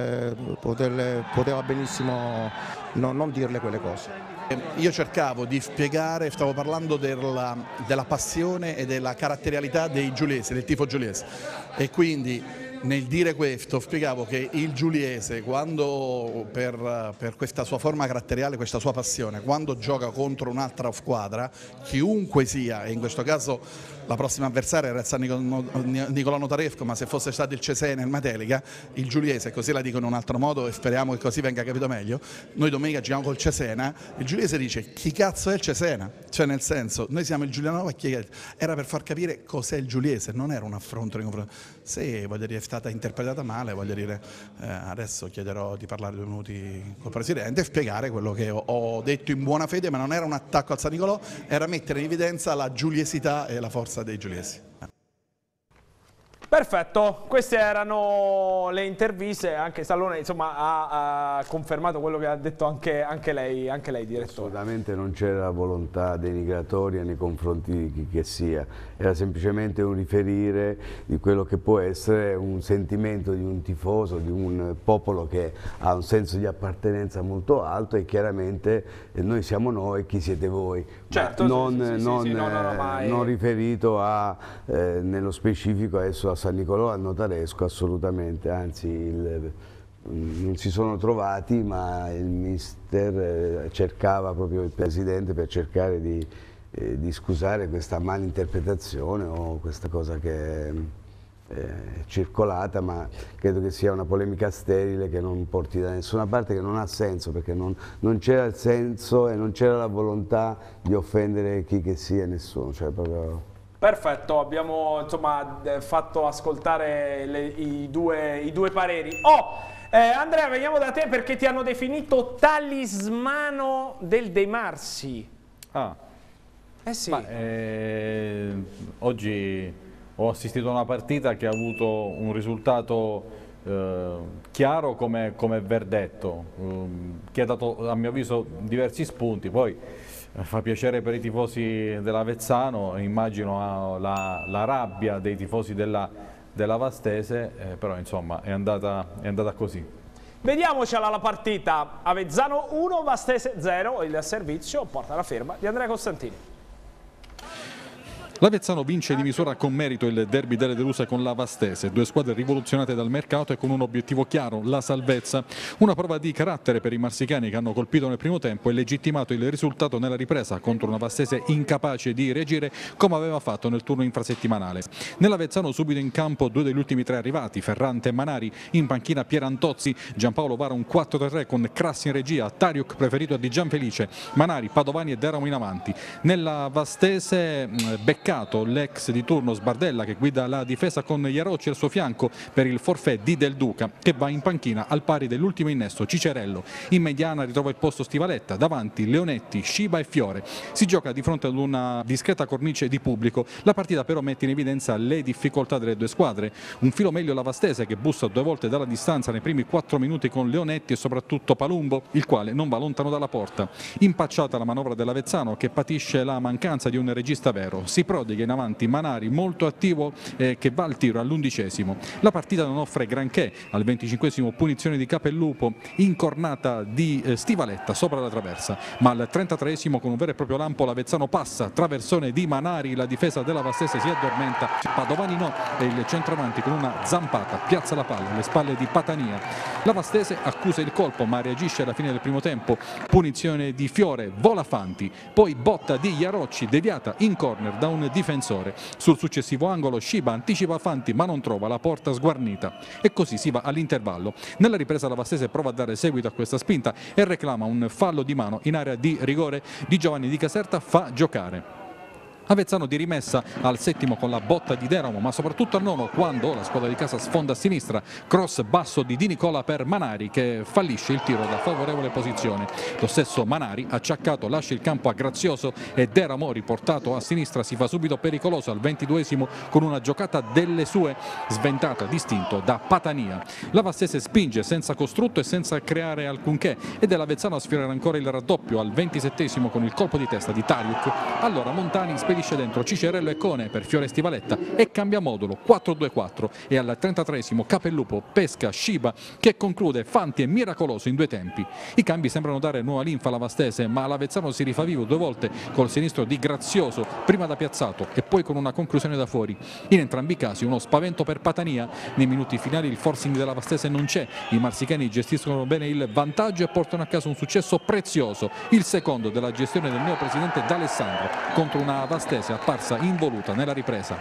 non dirle quelle cose. Io cercavo di spiegare, stavo parlando della passione e della caratterialità dei giuliesi, del tifo giuliese, e quindi nel dire questo spiegavo che il giuliese, quando per questa sua forma caratteriale, questa sua passione, quando gioca contro un'altra squadra, chiunque sia, e in questo caso la prossima avversaria era il San Nicolò Notaresco, ma se fosse stato il Cesena e il Matelica, il giuliese, così la dico in un altro modo e speriamo che così venga capito meglio, noi domenica giochiamo col Cesena, il giuliese dice chi cazzo è il Cesena? Cioè nel senso, noi siamo il Giulianova, era per far capire cos'è il giuliese, non era un affronto nei confronti. Se voglio dire, è stata interpretata male, voglio dire, adesso chiederò di parlare 2 minuti col Presidente e spiegare quello che ho detto in buona fede, ma non era un attacco al San Nicolò, era mettere in evidenza la giuliesità e la forza dei giuliesi. Perfetto, queste erano le interviste, anche Stallone insomma ha confermato quello che ha detto anche lei direttore. Assolutamente non c'era volontà denigratoria nei confronti di chi che sia, era semplicemente un riferire di quello che può essere un sentimento di un tifoso, di un popolo che ha un senso di appartenenza molto alto, e chiaramente noi siamo noi, chi siete voi, certo, non riferito a nello specifico adesso a San Nicolò, a Notaresco, assolutamente, anzi non si sono trovati, ma il mister cercava proprio il Presidente per cercare di scusare questa malinterpretazione o questa cosa che è circolata, ma credo che sia una polemica sterile che non porti da nessuna parte, che non ha senso, perché non c'era il senso e non c'era la volontà di offendere chi che sia, nessuno, cioè proprio... Perfetto, abbiamo insomma fatto ascoltare i due pareri. Andrea, veniamo da te perché ti hanno definito talismano del De Marsi. Sì. Oggi ho assistito a una partita che ha avuto un risultato chiaro come verdetto, che ha dato a mio avviso diversi spunti. Poi fa piacere per i tifosi dell'Avezzano, immagino la rabbia dei tifosi della Vastese, però insomma è andata così. Vediamocela la partita. Avezzano 1, Vastese 0, il servizio porta la firma di Andrea Costantini. L'Avezzano vince di misura con merito il derby delle deluse con la Vastese, 2 squadre rivoluzionate dal mercato e con un obiettivo chiaro, la salvezza. Una prova di carattere per i marsicani che hanno colpito nel primo tempo e legittimato il risultato nella ripresa contro una Vastese incapace di reagire come aveva fatto nel turno infrasettimanale. Nell'Avezzano subito in campo 2 degli ultimi 3 arrivati, Ferrante e Manari, in panchina Pierantozzi, Giampaolo vara un 4-3 con Crassi in regia, Tariuk preferito a Di Gianfelice, Manari, Padovani e Deramo in avanti. Nella Vastese l'ex di turno Sbardella che guida la difesa con Iarocci al suo fianco per il forfait di Del Duca, che va in panchina al pari dell'ultimo innesto Cicerello. In mediana ritrova il posto Stivaletta, davanti Leonetti, Sciba e Fiore. Si gioca di fronte ad una discreta cornice di pubblico, la partita però mette in evidenza le difficoltà delle 2 squadre. Un filo meglio la Vastese che bussa 2 volte dalla distanza nei primi 4 minuti con Leonetti e soprattutto Palumbo, il quale non va lontano dalla porta. Impacciata la manovra dell'Avezzano che patisce la mancanza di un regista vero. Si prodiga in avanti Manari molto attivo che va al tiro all'11esimo. La partita non offre granché, al 25esimo punizione di Capellupo, incornata di Stivaletta sopra la traversa, ma al 33esimo con un vero e proprio lampo l'Avezzano passa, traversone di Manari, la difesa della Vastese si addormenta, Padovani no e il centravanti con una zampata piazza la palla alle spalle di Patania. La Vastese accusa il colpo ma reagisce alla fine del primo tempo, punizione di Fiore, vola Fanti, poi botta di Iarocci deviata in corner da un difensore. Sul successivo angolo Sciba anticipa Fanti ma non trova la porta sguarnita e così si va all'intervallo. Nella ripresa la Vastese prova a dare seguito a questa spinta e reclama un fallo di mano in area di rigore. Di Giovanni Di Caserta fa giocare. Avezzano di rimessa al settimo con la botta di Deramo, ma soprattutto al nono quando la squadra di casa sfonda a sinistra, cross basso di Di Nicola per Manari che fallisce il tiro da favorevole posizione. Lo stesso Manari, acciaccato, lascia il campo a Grazioso e Deramo, riportato a sinistra, si fa subito pericoloso al 22esimo con una giocata delle sue, sventata distinto da Patania. La Vastese spinge senza costrutto e senza creare alcunché ed è l'Avezzano a sfiorare ancora il raddoppio al 27esimo con il colpo di testa di Tariuk. Allora Montani spedisce dentro Cicerello e Cone per Fiore Stivaletta e cambia modulo 4-2-4 e al 33esimo Capellupo pesca Sciba che conclude Fanti e miracoloso in due tempi. I cambi sembrano dare nuova linfa alla Vastese, ma l'Avezzano si rifà vivo due volte col sinistro di Grazioso, prima da piazzato e poi con una conclusione da fuori. In entrambi i casi uno spavento per Patania. Nei minuti finali il forcing della Vastese non c'è, i marsicani gestiscono bene il vantaggio e portano a casa un successo prezioso, il secondo della gestione del neopresidente D'Alessandro contro una Vastese apparsa involuta nella ripresa.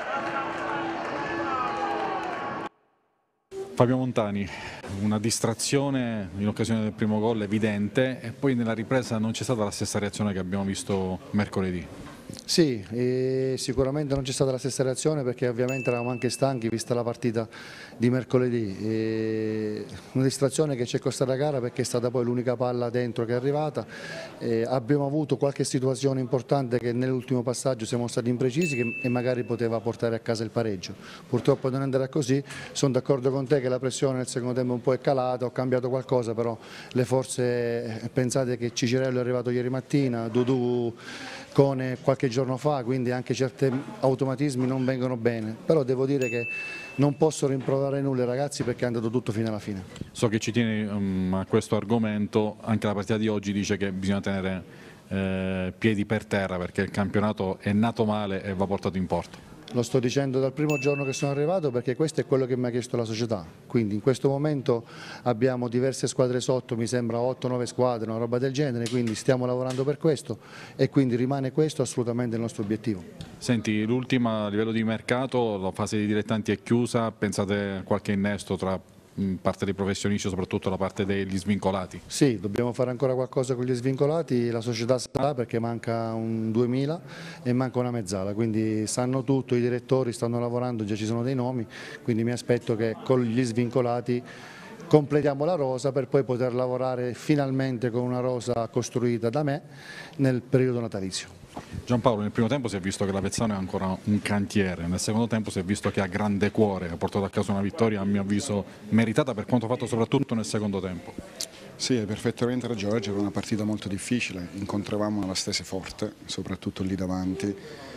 Fabio Montani, una distrazione in occasione del primo gol evidente e poi nella ripresa non c'è stata la stessa reazione che abbiamo visto mercoledì. Sì, sicuramente non c'è stata la stessa reazione perché ovviamente eravamo anche stanchi vista la partita di mercoledì. Una distrazione che ci è costata la gara perché è stata poi l'unica palla dentro che è arrivata. Abbiamo avuto qualche situazione importante che nell'ultimo passaggio siamo stati imprecisi e magari poteva portare a casa il pareggio. Purtroppo non andrà così, sono d'accordo con te che la pressione nel secondo tempo un po' è calata, ho cambiato qualcosa, però le forze, pensate che Cicerello è arrivato ieri mattina, Dudu Cone qualche giorno fa, quindi anche certi automatismi non vengono bene, però devo dire che non posso rimproverare nulla ai ragazzi perché è andato tutto fino alla fine. So che ci tieni a questo argomento, anche la partita di oggi dice che bisogna tenere piedi per terra perché il campionato è nato male e va portato in porto. Lo sto dicendo dal primo giorno che sono arrivato perché questo è quello che mi ha chiesto la società, quindi in questo momento abbiamo diverse squadre sotto, mi sembra 8-9 squadre, una roba del genere, quindi stiamo lavorando per questo e quindi rimane questo assolutamente il nostro obiettivo. Senti, l'ultima a livello di mercato, la fase dei dilettanti è chiusa, pensate a qualche innesto tra parte dei professionisti, soprattutto la parte degli svincolati? Sì, dobbiamo fare ancora qualcosa con gli svincolati, la società sa perché manca un 2000 e manca una mezzala, quindi sanno tutto, i direttori stanno lavorando, già ci sono dei nomi, quindi mi aspetto che con gli svincolati completiamo la rosa per poi poter lavorare finalmente con una rosa costruita da me nel periodo natalizio. Giampaolo, nel primo tempo si è visto che l'Avezzano è ancora un cantiere, nel secondo tempo si è visto che ha grande cuore, ha portato a casa una vittoria a mio avviso meritata per quanto fatto soprattutto nel secondo tempo. Sì, hai perfettamente ragione, oggi era una partita molto difficile, incontravamo una Vastese forte, soprattutto lì davanti.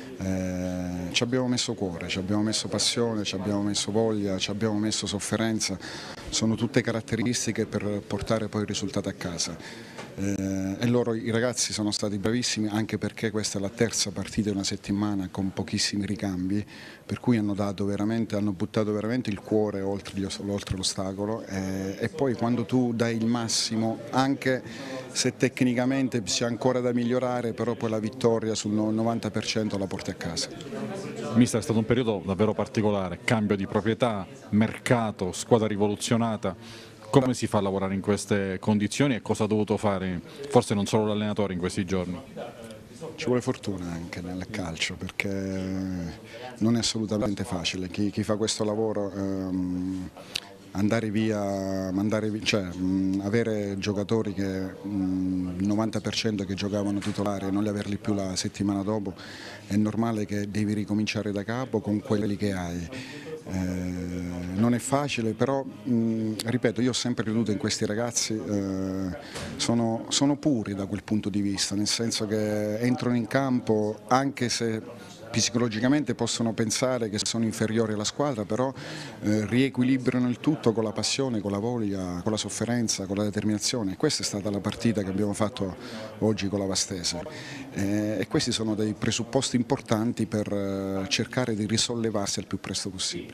Ci abbiamo messo cuore, ci abbiamo messo passione, ci abbiamo messo voglia, ci abbiamo messo sofferenza, sono tutte caratteristiche per portare poi il risultato a casa. E loro, i ragazzi, sono stati bravissimi anche perché questa è la terza partita in una settimana con pochissimi ricambi, per cui hanno buttato veramente il cuore oltre l'ostacolo e poi quando tu dai il massimo, anche se tecnicamente c'è ancora da migliorare, però poi la vittoria sul 90% la porti a casa. Mister, è stato un periodo davvero particolare, cambio di proprietà, mercato, squadra rivoluzionata. Come si fa a lavorare in queste condizioni e cosa ha dovuto fare, forse non solo l'allenatore in questi giorni? Ci vuole fortuna anche nel calcio perché non è assolutamente facile. Chi fa questo lavoro, avere giocatori che il 90% che giocavano titolari e non li averli più la settimana dopo, è normale che devi ricominciare da capo con quelli che hai. Non è facile, però ripeto, io ho sempre creduto in questi ragazzi, sono puri da quel punto di vista, nel senso che entrano in campo anche se psicologicamente possono pensare che sono inferiori alla squadra, però riequilibrano il tutto con la passione, con la voglia, con la sofferenza, con la determinazione. Questa è stata la partita che abbiamo fatto oggi con la Vastese e questi sono dei presupposti importanti per cercare di risollevarsi al più presto possibile.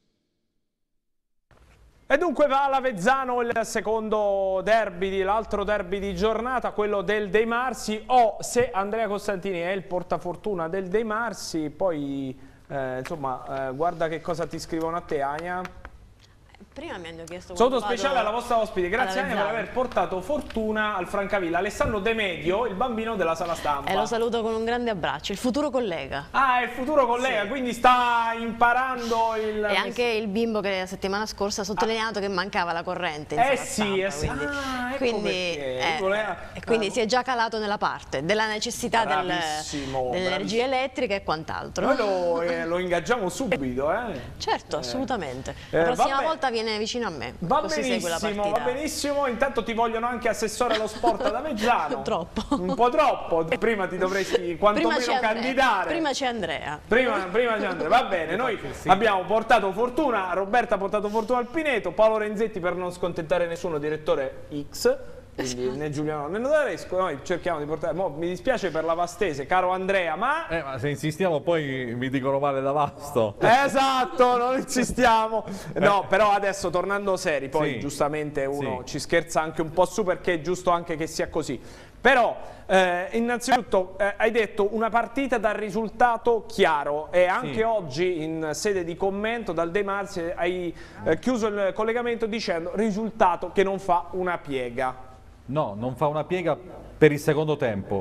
E dunque va all'Avezzano il secondo derby, l'altro derby di giornata, quello del Dei Marsi, o se Andrea Costantini è il portafortuna del Dei Marsi, poi insomma guarda che cosa ti scrivono a te, Ania. Prima mi hanno chiesto saluto speciale alla vostra ospite, grazie anche per Avezzano. aver portato fortuna al Francavilla, Alessandro De Medio, il bambino della sala stampa. E lo saluto con un grande abbraccio, il futuro collega. Ah, è il futuro collega, Sì. quindi sta imparando il... E anche il bimbo che la settimana scorsa ha sottolineato che mancava la corrente in sala sì, stampa, sì. quindi, Ecco quindi, perché. e quindi si è già calato nella parte della necessità Bravissimo, dell'energia elettrica e quant'altro. Noi lo ingaggiamo subito, Certo, assolutamente. La prossima volta viene vicino a me. Va Così segue la benissimo, partita. va benissimo. Intanto ti vogliono anche assessore allo sport ad Avezzano. Troppo. Un po' troppo. Prima ti dovresti quantomeno candidare. Prima c'è Andrea. Prima c'è Andrea. Va bene, noi abbiamo portato fortuna. Roberta ha portato fortuna al Pineto. Paolo Renzetti, per non scontentare nessuno, direttore X. Quindi né Giuliano né Notaresco, noi cerchiamo di portare. Mi dispiace per la Vastese, caro Andrea, ma se insistiamo poi mi dicono male da Vasto. Esatto, non insistiamo. No, però adesso tornando seri, poi Sì. giustamente uno Sì. ci scherza anche un po' su, perché è giusto anche che sia così. Però innanzitutto hai detto una partita dal risultato chiaro, e anche oggi in sede di commento dal De Marzi hai chiuso il collegamento dicendo risultato che non fa una piega. No, non fa una piega per il secondo tempo,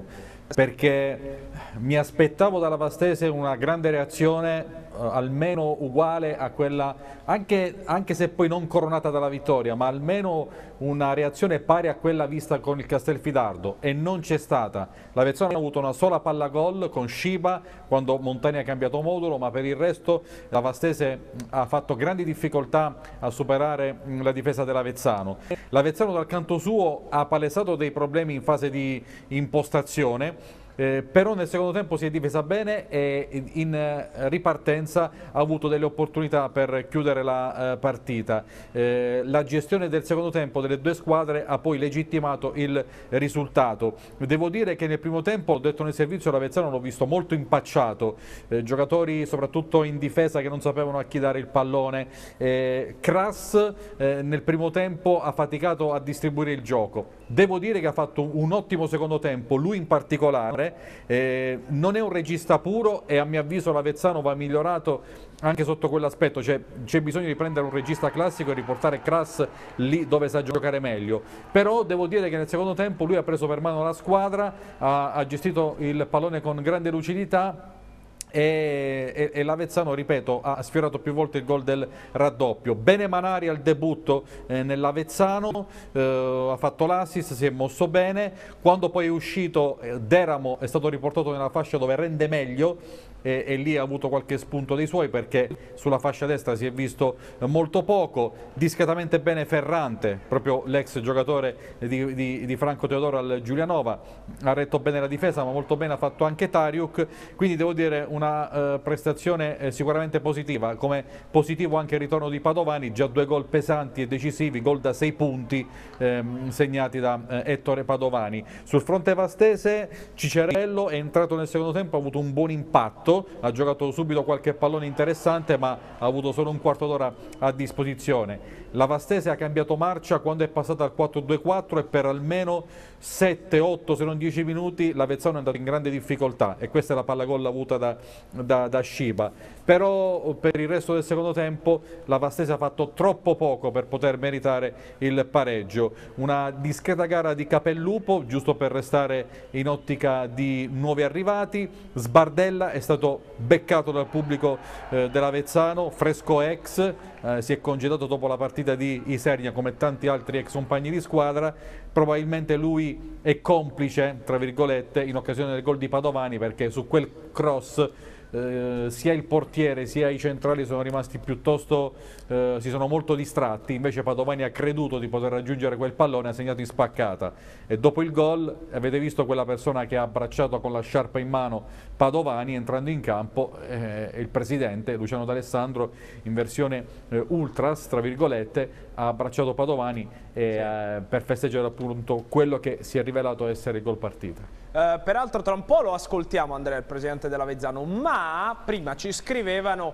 perché mi aspettavo dalla Vastese una grande reazione, almeno uguale a quella, anche se poi non coronata dalla vittoria, ma almeno una reazione pari a quella vista con il Castelfidardo, e non c'è stata. L'Avezzano ha avuto una sola palla gol con Sciba quando Montani ha cambiato modulo, ma per il resto la Vastese ha fatto grandi difficoltà a superare la difesa dell'Avezzano. L'Avezzano dal canto suo ha palesato dei problemi in fase di impostazione, però nel secondo tempo si è difesa bene e in ripartenza ha avuto delle opportunità per chiudere la partita. La gestione del secondo tempo delle due squadre ha poi legittimato il risultato. Devo dire che nel primo tempo, ho detto nel servizio, l'Avezzano l'ho visto molto impacciato, giocatori soprattutto in difesa che non sapevano a chi dare il pallone. Kras nel primo tempo ha faticato a distribuire il gioco. Devo dire che ha fatto un ottimo secondo tempo, lui in particolare. Non è un regista puro e a mio avviso l'Avezzano va migliorato anche sotto quell'aspetto, c'è bisogno di prendere un regista classico e riportare Kras lì dove sa giocare meglio. Però devo dire che nel secondo tempo lui ha preso per mano la squadra, ha gestito il pallone con grande lucidità, e l'Avezzano, ripeto, ha sfiorato più volte il gol del raddoppio. Bene Manari al debutto nell'Avezzano, ha fatto l'assist, si è mosso bene. Quando poi è uscito Deramo è stato riportato nella fascia dove rende meglio, e lì ha avuto qualche spunto dei suoi, perché sulla fascia destra si è visto molto poco. Discretamente bene Ferrante, proprio l'ex giocatore di Franco Teodoro al Giulianova, ha retto bene la difesa, ma molto bene ha fatto anche Tariuk, quindi devo dire una prestazione sicuramente positiva. Come positivo anche il ritorno di Padovani, già 2 gol pesanti e decisivi, gol da 6 punti segnati da Ettore Padovani. Sul fronte vastese Cicerello è entrato nel secondo tempo, ha avuto un buon impatto, ha giocato subito qualche pallone interessante, ma ha avuto solo un quarto d'ora a disposizione. La Vastese ha cambiato marcia quando è passata al 4-2-4 e per almeno 7, 8 se non 10 minuti l'Avezzano è andato in grande difficoltà, e questa è la palla gol avuta da Sciba. Però per il resto del secondo tempo la Vastese ha fatto troppo poco per poter meritare il pareggio. Una discreta gara di Capellupo, giusto per restare in ottica di nuovi arrivati. Sbardella è stato beccato dal pubblico dell'Avezzano, fresco ex, si è congedato dopo la partita di Isernia come tanti altri ex compagni di squadra. Probabilmente lui è complice, tra virgolette, in occasione del gol di Padovani, perché su quel cross sia il portiere sia i centrali sono rimasti piuttosto, si sono molto distratti. Invece Padovani ha creduto di poter raggiungere quel pallone, ha segnato in spaccata, e dopo il gol avete visto quella persona che ha abbracciato con la sciarpa in mano Padovani entrando in campo, il presidente Luciano D'Alessandro in versione ultras, tra virgolette, ha abbracciato Padovani per festeggiare appunto quello che si è rivelato essere il gol partita. Peraltro tra un po' lo ascoltiamo Andrea, il presidente dell'Avezzano, ma prima ci scrivevano,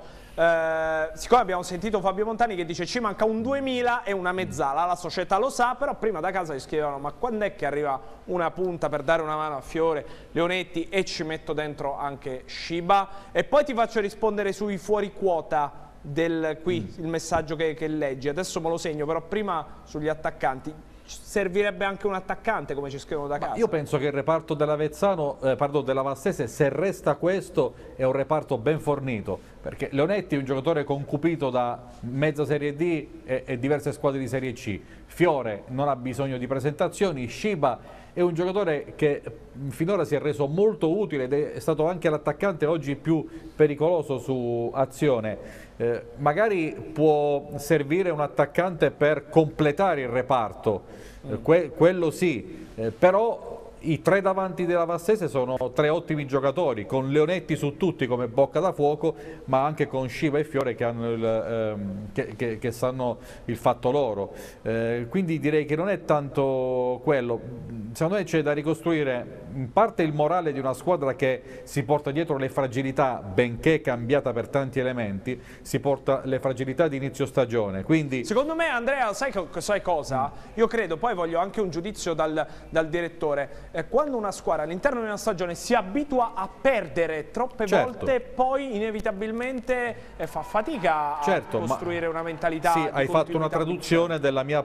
siccome abbiamo sentito Fabio Montani che dice ci manca un 2000 e una mezzala, la società lo sa, però prima da casa ci scrivevano ma quando è che arriva una punta per dare una mano a Fiore, Leonetti, e ci metto dentro anche Sciba. E poi ti faccio rispondere sui fuori quota qui il messaggio che leggi, adesso me lo segno, però prima sugli attaccanti. Servirebbe anche un attaccante, come ci scrivono da casa? Io penso che il reparto della Vastese, se resta questo, è un reparto ben fornito, perché Leonetti è un giocatore concupito da mezza Serie D e diverse squadre di Serie C. Fiore non ha bisogno di presentazioni, Shiba è un giocatore che finora si è reso molto utile ed è stato anche l'attaccante oggi più pericoloso su azione. Magari può servire un attaccante per completare il reparto, quello sì, però i tre davanti della Vastese sono tre ottimi giocatori, con Leonetti su tutti come bocca da fuoco, ma anche con Shiba e Fiore che, hanno che sanno il fatto loro. Quindi direi che non è tanto quello. Secondo me c'è da ricostruire in parte il morale di una squadra che si porta dietro le fragilità, benché cambiata per tanti elementi, si porta le fragilità di inizio stagione. Quindi secondo me, Andrea, sai cosa? Io credo, poi voglio anche un giudizio dal direttore. Quando una squadra all'interno di una stagione si abitua a perdere troppe volte, poi inevitabilmente fa fatica a costruire una mentalità. Sì, hai fatto una traduzione della mia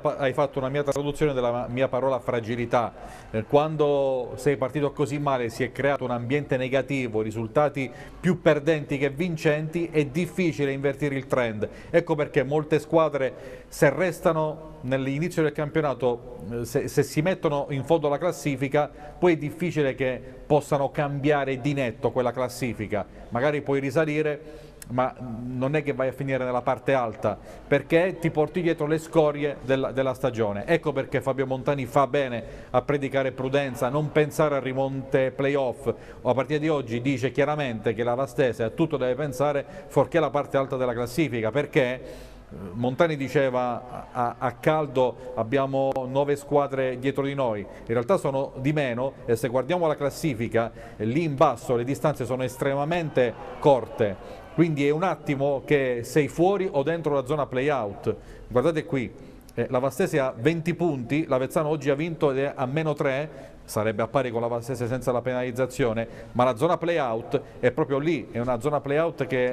parola fragilità. Quando sei partito così male, si è creato un ambiente negativo, risultati più perdenti che vincenti, è difficile invertire il trend. Ecco perché molte squadre, se restano nell'inizio del campionato, se si mettono in fondo alla classifica, poi è difficile che possano cambiare di netto quella classifica. Magari puoi risalire, ma non è che vai a finire nella parte alta, perché ti porti dietro le scorie della stagione. Ecco perché Fabio Montani fa bene a predicare prudenza, non pensare a rimonte playoff. A partire di oggi dice chiaramente che la Vastese a tutto deve pensare fuorché la parte alta della classifica, perché Montani diceva a caldo abbiamo 9 squadre dietro di noi, in realtà sono di meno, e se guardiamo la classifica lì in basso le distanze sono estremamente corte, quindi è un attimo che sei fuori o dentro la zona play-out. Guardate qui, la Vastese ha 20 punti, l'Avezzano oggi ha vinto ed è a -3, sarebbe a pari con la Vastese senza la penalizzazione, ma la zona play-out è proprio lì, è una zona play-out che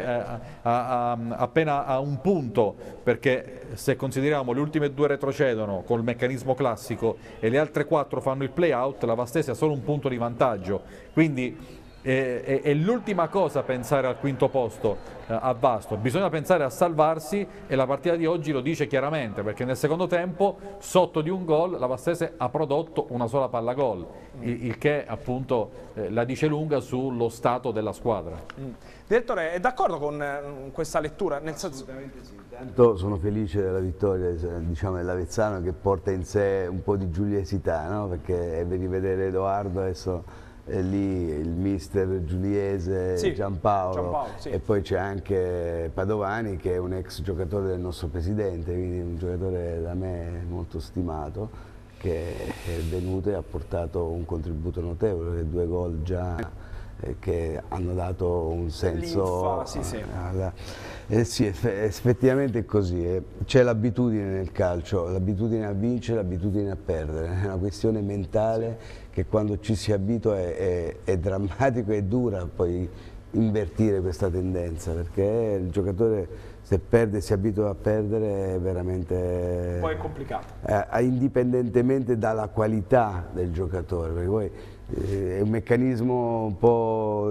appena a un punto, perché se consideriamo le ultime 2 retrocedono col meccanismo classico e le altre 4 fanno il play-out, la Vastese ha solo un punto di vantaggio, quindi è l'ultima cosa pensare al quinto posto a Vasto, bisogna pensare a salvarsi e la partita di oggi lo dice chiaramente, perché nel secondo tempo sotto di un gol la Vastese ha prodotto una sola palla gol, il che appunto la dice lunga sullo stato della squadra. Direttore, è d'accordo con questa lettura? Nel senso... Assolutamente sì. Intanto sono felice della vittoria, diciamo, dell'Avezzano, che porta in sé un po' di giuliesità, no? Perché vedi vedere Edoardo adesso lì, il mister giuliese, sì, Giampaolo, sì. E poi c'è anche Padovani che è un ex giocatore del nostro presidente, quindi un giocatore da me molto stimato, che è venuto e ha portato un contributo notevole, 2 gol già che hanno dato un senso. Sì, sì. Sì, effettivamente è così, c'è l'abitudine nel calcio, l'abitudine a vincere, l'abitudine a perdere, è una questione mentale che quando ci si abitua è drammatico e dura poi invertire questa tendenza, perché il giocatore se perde, si abitua a perdere, è veramente... Poi è complicato. Indipendentemente dalla qualità del giocatore, perché poi è un meccanismo un po'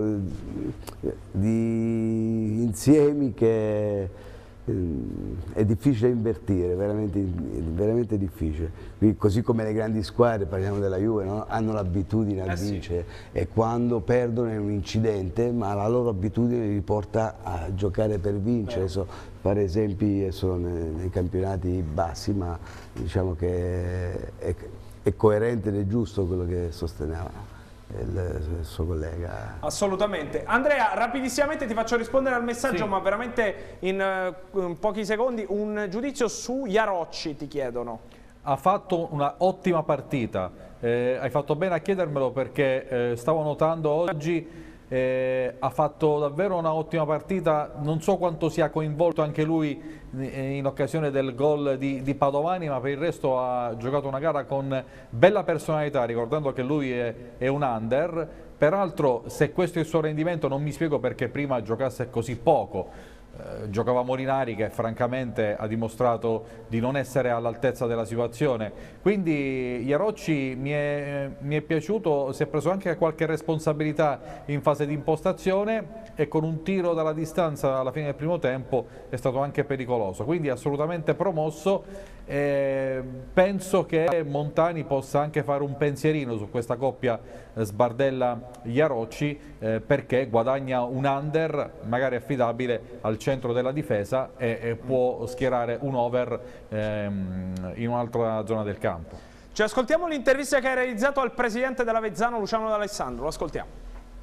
di insiemi che è difficile invertire, veramente difficile. Quindi, così come le grandi squadre, parliamo della Juve, no? Hanno l'abitudine a vincere, sì, e quando perdono è un incidente, ma la loro abitudine li porta a giocare per vincere. Adesso fare esempi solo nei campionati bassi, ma diciamo che è coerente ed è giusto quello che sosteneva il suo collega. Assolutamente. Andrea, rapidissimamente ti faccio rispondere al messaggio, sì, ma veramente in pochi secondi. Un giudizio su Jarocci ti chiedono. Ha fatto una ottima partita, hai fatto bene a chiedermelo, perché stavo notando oggi ha fatto davvero una ottima partita, non so quanto sia coinvolto anche lui in occasione del gol di Padovani, ma per il resto ha giocato una gara con bella personalità, ricordando che lui è un under. Peraltro, se questo è il suo rendimento, non mi spiego perché prima giocasse così poco. giocava Molinari, che francamente ha dimostrato di non essere all'altezza della situazione. Quindi Iarocci mi è piaciuto, si è preso anche qualche responsabilità in fase di impostazione e con un tiro dalla distanza alla fine del primo tempo è stato anche pericoloso, quindi assolutamente promosso. Penso che Montani possa anche fare un pensierino su questa coppia Sbardella-Iarocci, perché guadagna un under magari affidabile al centro della difesa e può schierare un over in un'altra zona del campo. Ci ascoltiamo l'intervista che ha realizzato al presidente dell'Avezzano, Luciano D'Alessandro, lo ascoltiamo.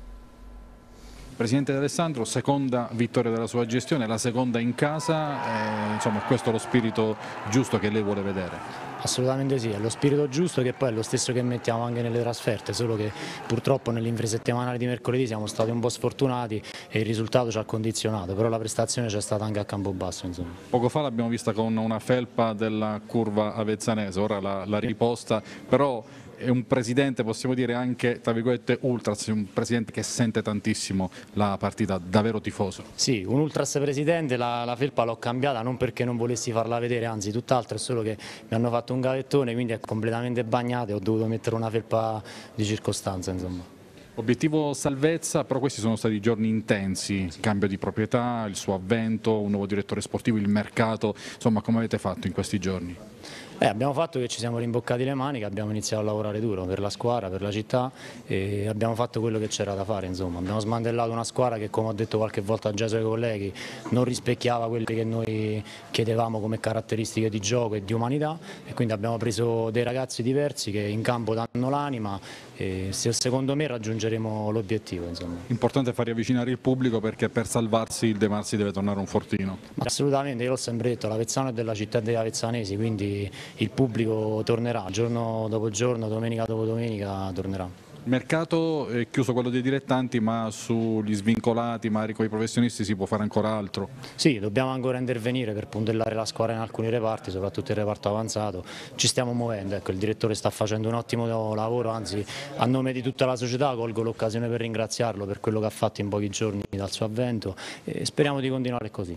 Presidente D'Alessandro, seconda vittoria della sua gestione, la seconda in casa, insomma questo è lo spirito giusto che lei vuole vedere? Assolutamente sì, è lo spirito giusto, che poi è lo stesso che mettiamo anche nelle trasferte, solo che purtroppo nell'infrasettimanale di mercoledì siamo stati un po' sfortunati e il risultato ci ha condizionato, però la prestazione c'è stata anche a Campobasso, insomma. Poco fa l'abbiamo vista con una felpa della curva avezzanese, ora la riposta, però è un presidente, possiamo dire anche tra virgolette ultras, un presidente che sente tantissimo la partita, davvero tifoso. Sì, un ultras presidente, la felpa l'ho cambiata non perché non volessi farla vedere, anzi tutt'altro, è solo che mi hanno fatto un gavettone, quindi è completamente bagnata e ho dovuto mettere una felpa di circostanza, insomma. Obiettivo salvezza, però questi sono stati giorni intensi, cambio di proprietà, il suo avvento, un nuovo direttore sportivo, il mercato, insomma come avete fatto in questi giorni? Abbiamo fatto che ci siamo rimboccati le maniche, abbiamo iniziato a lavorare duro per la squadra, per la città e abbiamo fatto quello che c'era da fare, insomma. Abbiamo smantellato una squadra che, come ho detto qualche volta già ai suoi colleghi, non rispecchiava quelle che noi chiedevamo come caratteristiche di gioco e di umanità, e quindi abbiamo preso dei ragazzi diversi che in campo danno l'anima e secondo me raggiungeremo l'obiettivo, insomma. Importante far riavvicinare il pubblico, perché per salvarsi il De Marsi deve tornare un fortino. Ma assolutamente, io l'ho sempre detto, l'Avezzano è della città degli avezzanesi, quindi il pubblico tornerà, giorno dopo giorno, domenica dopo domenica tornerà. Il mercato è chiuso, quello dei dilettanti, ma sugli svincolati, magari con i professionisti, si può fare ancora altro? Sì, dobbiamo ancora intervenire per puntellare la squadra in alcuni reparti, soprattutto il reparto avanzato. Ci stiamo muovendo, ecco, il direttore sta facendo un ottimo lavoro, anzi a nome di tutta la società colgo l'occasione per ringraziarlo per quello che ha fatto in pochi giorni dal suo avvento e speriamo di continuare così.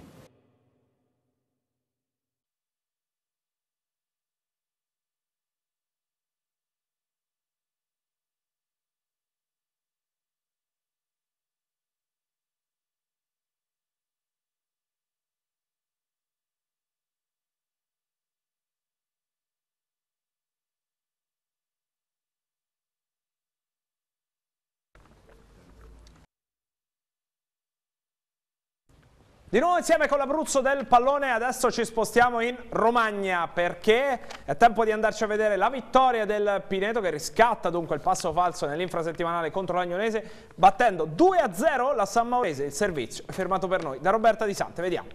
Di nuovo insieme con l'Abruzzo del pallone, adesso ci spostiamo in Romagna perché è tempo di andarci a vedere la vittoria del Pineto, che riscatta dunque il passo falso nell'infrasettimanale contro l'Agnonese, battendo 2-0 la San Maurese. Il servizio è firmato per noi da Roberta Di Sante, vediamo.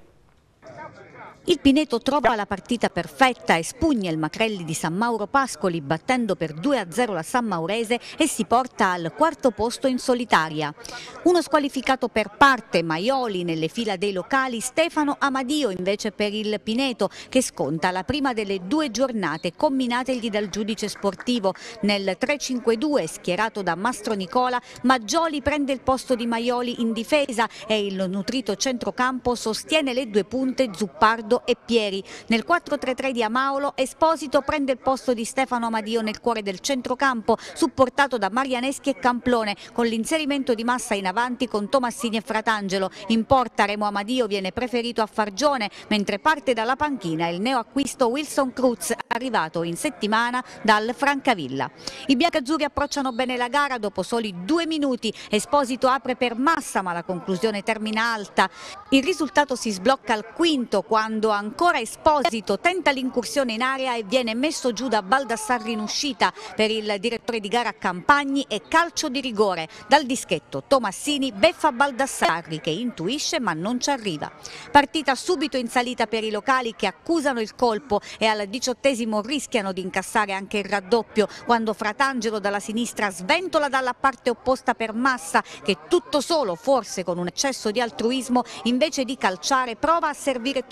Il Pineto trova la partita perfetta e spugna il Macrelli di San Mauro Pascoli battendo per 2-0 la San Maurese e si porta al quarto posto in solitaria. Uno squalificato per parte, Maioli, nelle fila dei locali, Stefano Amadio invece per il Pineto, che sconta la prima delle 2 giornate comminategli dal giudice sportivo. Nel 3-5-2 schierato da Mastro Nicola, Maggioli prende il posto di Maioli in difesa e il nutrito centrocampo sostiene le 2 punte Zuppardo e Pieri. Nel 4-3-3 di Amaolo, Esposito prende il posto di Stefano Amadio nel cuore del centrocampo, supportato da Marianeschi e Camplone, con l'inserimento di Massa in avanti con Tomassini e Fratangelo. In porta Remo Amadio viene preferito a Fargione, mentre parte dalla panchina il neoacquisto Wilson Cruz, arrivato in settimana dal Francavilla. I biancazzurri approcciano bene la gara dopo soli 2 minuti. Esposito apre per Massa, ma la conclusione termina alta. Il risultato si sblocca al quinto, quando ancora Esposito tenta l'incursione in area e viene messo giù da Baldassarri in uscita. Per il direttore di gara Campagni è calcio di rigore. Dal dischetto Tomassini beffa Baldassarri, che intuisce ma non ci arriva. Partita subito in salita per i locali, che accusano il colpo e al 18° rischiano di incassare anche il raddoppio, quando Fratangelo dalla sinistra sventola dalla parte opposta per Massa, che tutto solo, forse con un eccesso di altruismo, invece di calciare prova a servire Tomassini,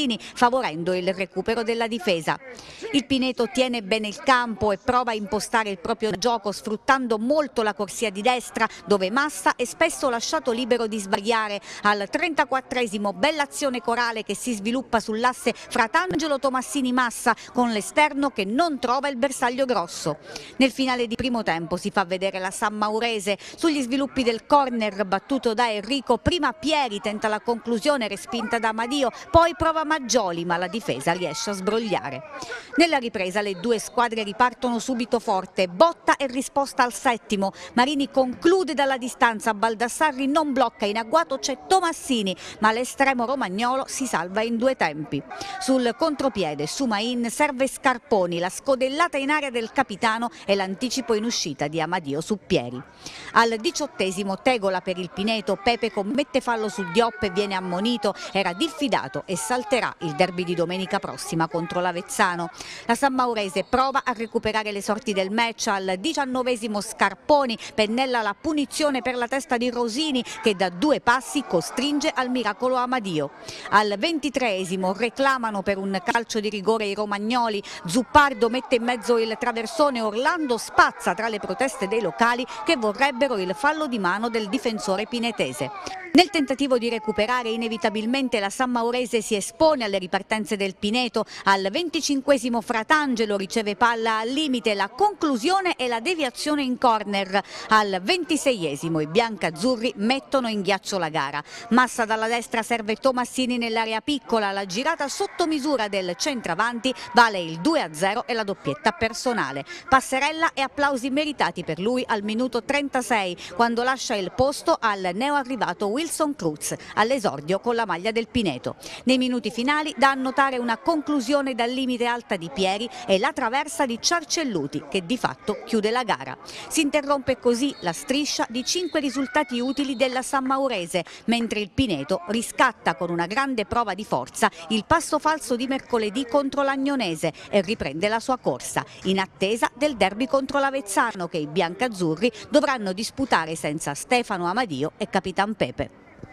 Tomassini, favorendo il recupero della difesa. Il Pineto tiene bene il campo e prova a impostare il proprio gioco sfruttando molto la corsia di destra, dove Massa è spesso lasciato libero di sbagliare. Al 34esimo bella azione corale che si sviluppa sull'asse Fratangelo Tomassini-Massa con l'esterno che non trova il bersaglio grosso. Nel finale di primo tempo si fa vedere la Sammaurese sugli sviluppi del corner battuto da Enrico. Prima Pieri tenta la conclusione respinta da Amadio, poi prova Maggioli ma la difesa riesce a sbrogliare. Nella ripresa le due squadre ripartono subito forte, botta e risposta al settimo. Marini conclude dalla distanza, Baldassarri non blocca, in agguato c'è Tomassini ma l'estremo romagnolo si salva in due tempi. Sul contropiede Sumain serve Scarponi, la scodellata in area del capitano e l'anticipo in uscita di Amadio su Pieri. Al 18esimo tegola per il Pineto, Pepe commette fallo su Diop e viene ammonito, era diffidato e salterà il derby di domenica prossima contro l'Avezzano. La Sammaurese prova a recuperare le sorti del match, al 19esimo Scarponi pennella la punizione per la testa di Rosini che da due passi costringe al miracolo Amadio. Al 23esimo reclamano per un calcio di rigore i romagnoli, Zuppardo mette in mezzo il traversone, Orlando spazza tra le proteste dei locali che vorrebbero il fallo di mano del difensore pinetese. Nel tentativo di recuperare inevitabilmente la Sammaurese si espone alle ripartenze del Pineto, al 25esimo Fratangelo riceve palla al limite, la conclusione e la deviazione in corner. Al 26esimo i biancazzurri mettono in ghiaccio la gara. Massa dalla destra serve Tomassini nell'area piccola, la girata sotto misura del centravanti vale il 2-0 e la doppietta personale. Passerella e applausi meritati per lui al minuto 36 quando lascia il posto al neoarrivato Wilson Cruz all'esordio con la maglia del Pineto. Nei minuti finali da annotare una conclusione dal limite alta di Pieri e la traversa di Ciarcelluti che di fatto chiude la gara. Si interrompe così la striscia di 5 risultati utili della Sammaurese, mentre il Pineto riscatta con una grande prova di forza il passo falso di mercoledì contro l'Agnonese e riprende la sua corsa, in attesa del derby contro l'Avezzano che i biancazzurri dovranno disputare senza Stefano Amadio e Capitan Pepe.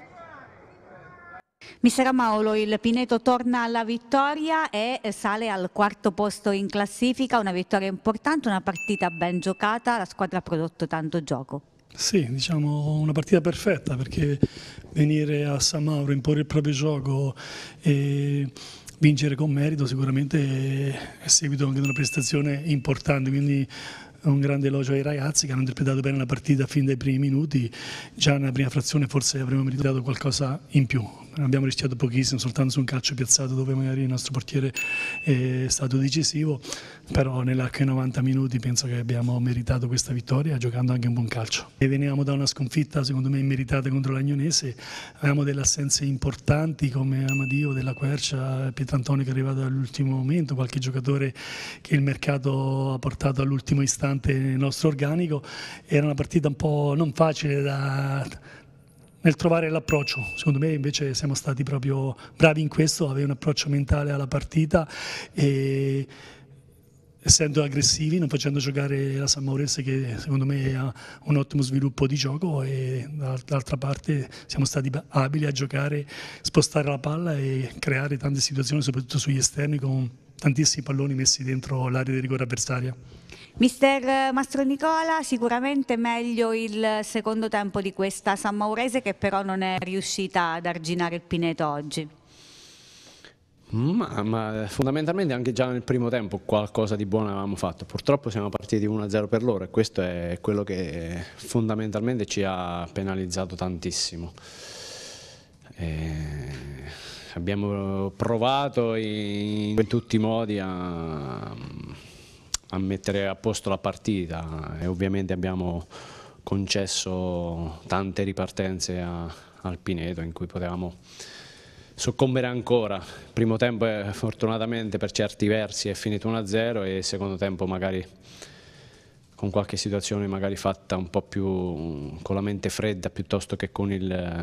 Mister Amaolo, il Pineto torna alla vittoria e sale al quarto posto in classifica, una vittoria importante, una partita ben giocata, la squadra ha prodotto tanto gioco. Sì, diciamo una partita perfetta perché venire a San Mauro, imporre il proprio gioco e vincere con merito sicuramente è seguito anche da una prestazione importante, quindi un grande elogio ai ragazzi che hanno interpretato bene la partita fin dai primi minuti. Già nella prima frazione forse avremmo meritato qualcosa in più, abbiamo rischiato pochissimo, soltanto su un calcio piazzato dove magari il nostro portiere è stato decisivo, però nell'arco dei 90 minuti penso che abbiamo meritato questa vittoria giocando anche un buon calcio. E veniamo da una sconfitta secondo me immeritata contro l'Agnonese, avevamo delle assenze importanti come Amadio, Della Quercia, Pietrantonio che è arrivato all'ultimo momento, qualche giocatore che il mercato ha portato all'ultimo istante nel nostro organico. Era una partita un po' non facile nel trovare l'approccio. Secondo me invece siamo stati proprio bravi in questo, avere un approccio mentale alla partita e essendo aggressivi, non facendo giocare la Sammaurese che secondo me ha un ottimo sviluppo di gioco, e dall'altra parte siamo stati abili a giocare, spostare la palla e creare tante situazioni soprattutto sugli esterni con tantissimi palloni messi dentro l'area di rigore avversaria. Mister Mastronicola, sicuramente meglio il secondo tempo di questa Sammaurese che però non è riuscita ad arginare il Pineto oggi. Ma fondamentalmente anche già nel primo tempo qualcosa di buono avevamo fatto, purtroppo siamo partiti 1-0 per loro e questo è quello che fondamentalmente ci ha penalizzato tantissimo. Abbiamo provato in tutti i modi a mettere a posto la partita e ovviamente abbiamo concesso tante ripartenze al Pineto in cui potevamo soccombere ancora. Il primo tempo fortunatamente per certi versi è finito 1-0 e il secondo tempo magari con qualche situazione magari fatta un po' più con la mente fredda piuttosto che con il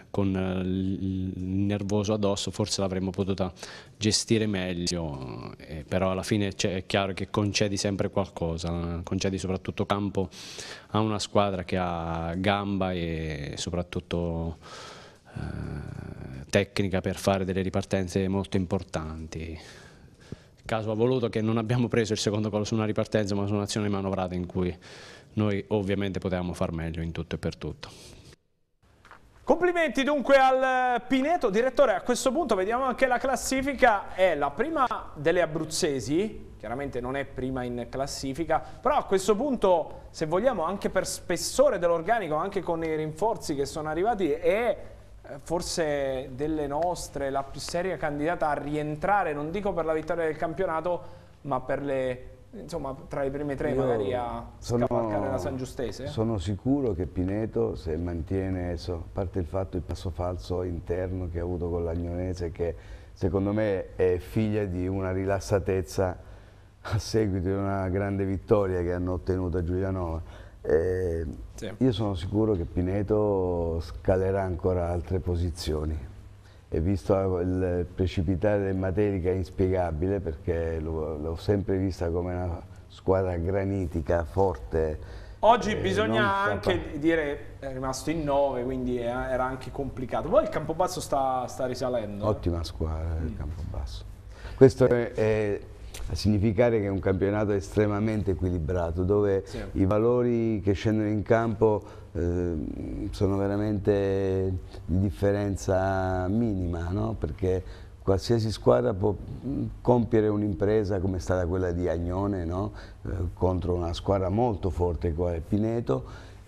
nervoso addosso forse l'avremmo potuta gestire meglio, però alla fine è chiaro che concedi sempre qualcosa, concedi soprattutto campo a una squadra che ha gamba e soprattutto tecnica per fare delle ripartenze molto importanti. Il caso ha voluto che non abbiamo preso il secondo gol su una ripartenza, ma su un'azione manovrata in cui noi ovviamente potevamo far meglio in tutto e per tutto. Complimenti dunque al Pineto. Direttore, a questo punto vediamo anche la classifica, è la prima delle abruzzesi, chiaramente non è prima in classifica, però a questo punto, se vogliamo, anche per spessore dell'organico, anche con i rinforzi che sono arrivati, è forse delle nostre la più seria candidata a rientrare, non dico per la vittoria del campionato, ma per le... insomma, tra le prime tre magari a scavalcare la San Giustese? Sono sicuro che Pineto, se mantiene, a parte il fatto il passo falso interno che ha avuto con l'Agnonese, che secondo me è figlia di una rilassatezza a seguito di una grande vittoria che hanno ottenuto a Giulianova. Sì. Io sono sicuro che Pineto scalerà ancora altre posizioni. E visto il precipitare del Matelica è inspiegabile, perché l'ho sempre vista come una squadra granitica, forte. Oggi bisogna anche dire è rimasto in 9, quindi era anche complicato. Poi il Campobasso sta risalendo. Ottima squadra il Campobasso. Questo è a significare che è un campionato estremamente equilibrato, dove sì, i valori che scendono in campo sono veramente di differenza minima, no? Perché qualsiasi squadra può compiere un'impresa come è stata quella di Agnone, no? Contro una squadra molto forte quale Pineto,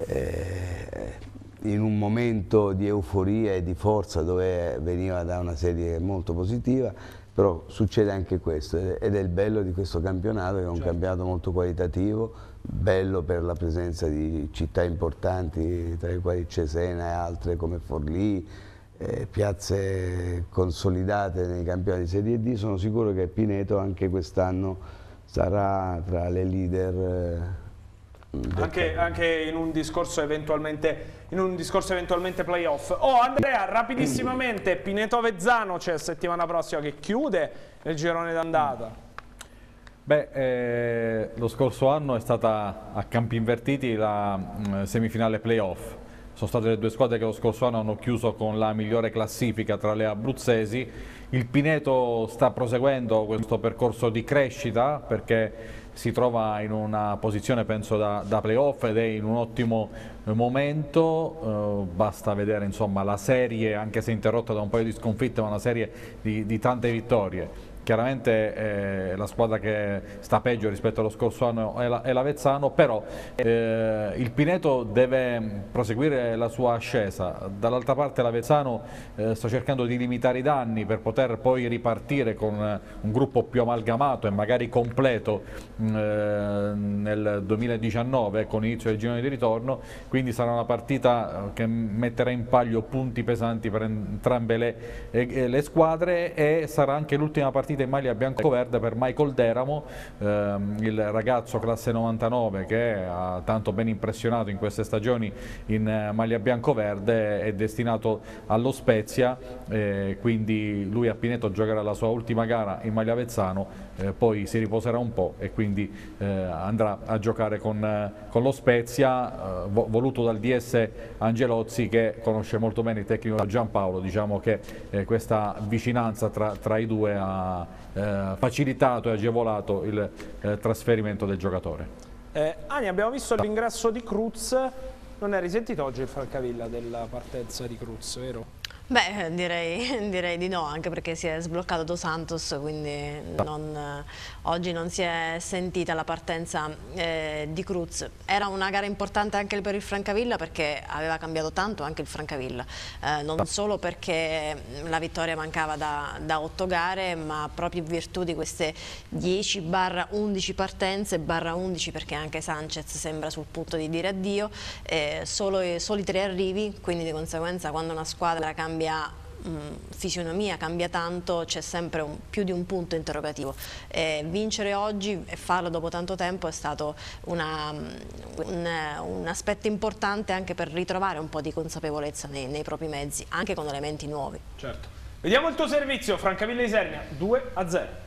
in un momento di euforia e di forza dove veniva da una serie molto positiva. Però succede anche questo ed è il bello di questo campionato, che è un campionato molto qualitativo, bello per la presenza di città importanti, tra le quali Cesena e altre come Forlì, piazze consolidate nei campionati di Serie D. Sono sicuro che Pineto anche quest'anno sarà tra le leader. Anche in un discorso eventualmente playoff. Andrea, rapidissimamente, Pineto Avezzano c'è settimana prossima che chiude il girone d'andata. Lo scorso anno è stata a campi invertiti la semifinale playoff. Sono state le due squadre che lo scorso anno hanno chiuso con la migliore classifica tra le abruzzesi. Il Pineto sta proseguendo questo percorso di crescita, perché si trova in una posizione, penso, da playoff ed è in un ottimo momento. Basta vedere, insomma, la serie, anche se interrotta da un paio di sconfitte, ma una serie di tante vittorie. Chiaramente la squadra che sta peggio rispetto allo scorso anno è l'Avezzano, però il Pineto deve proseguire la sua ascesa. Dall'altra parte l'Avezzano sta cercando di limitare i danni per poter poi ripartire con un gruppo più amalgamato e magari completo nel 2019 con l'inizio del girone di ritorno, quindi sarà una partita che metterà in palio punti pesanti per entrambe le squadre, e sarà anche l'ultima partita in maglia bianco-verde per Michael Deramo, il ragazzo classe 99 che ha tanto ben impressionato in queste stagioni in maglia bianco-verde, è destinato allo Spezia, quindi lui a Pineto giocherà la sua ultima gara in maglia Avezzano, poi si riposerà un po' e quindi andrà a giocare con lo Spezia, voluto dal DS Angelozzi, che conosce molto bene il tecnico Giampaolo. Diciamo che questa vicinanza tra i due ha facilitato e agevolato il trasferimento del giocatore. Ani, abbiamo visto l'ingresso di Cruz, non è risentito oggi il Francavilla della partenza di Cruz, vero? Beh, direi di no, anche perché si è sbloccato Dos Santos, quindi oggi non si è sentita la partenza di Cruz. Era una gara importante anche per il Francavilla, perché aveva cambiato tanto anche il Francavilla, non solo perché la vittoria mancava da 8 gare, ma proprio in virtù di queste 10/11 partenze, /11 perché anche Sanchez sembra sul punto di dire addio, soli 3 arrivi, quindi di conseguenza quando una squadra cambia fisionomia, cambia tanto, c'è sempre più di un punto interrogativo. Vincere oggi e farlo dopo tanto tempo è stato un aspetto importante anche per ritrovare un po' di consapevolezza nei propri mezzi, anche con elementi nuovi. Certo. Vediamo il tuo servizio, Francavilla Isernia, 2-0.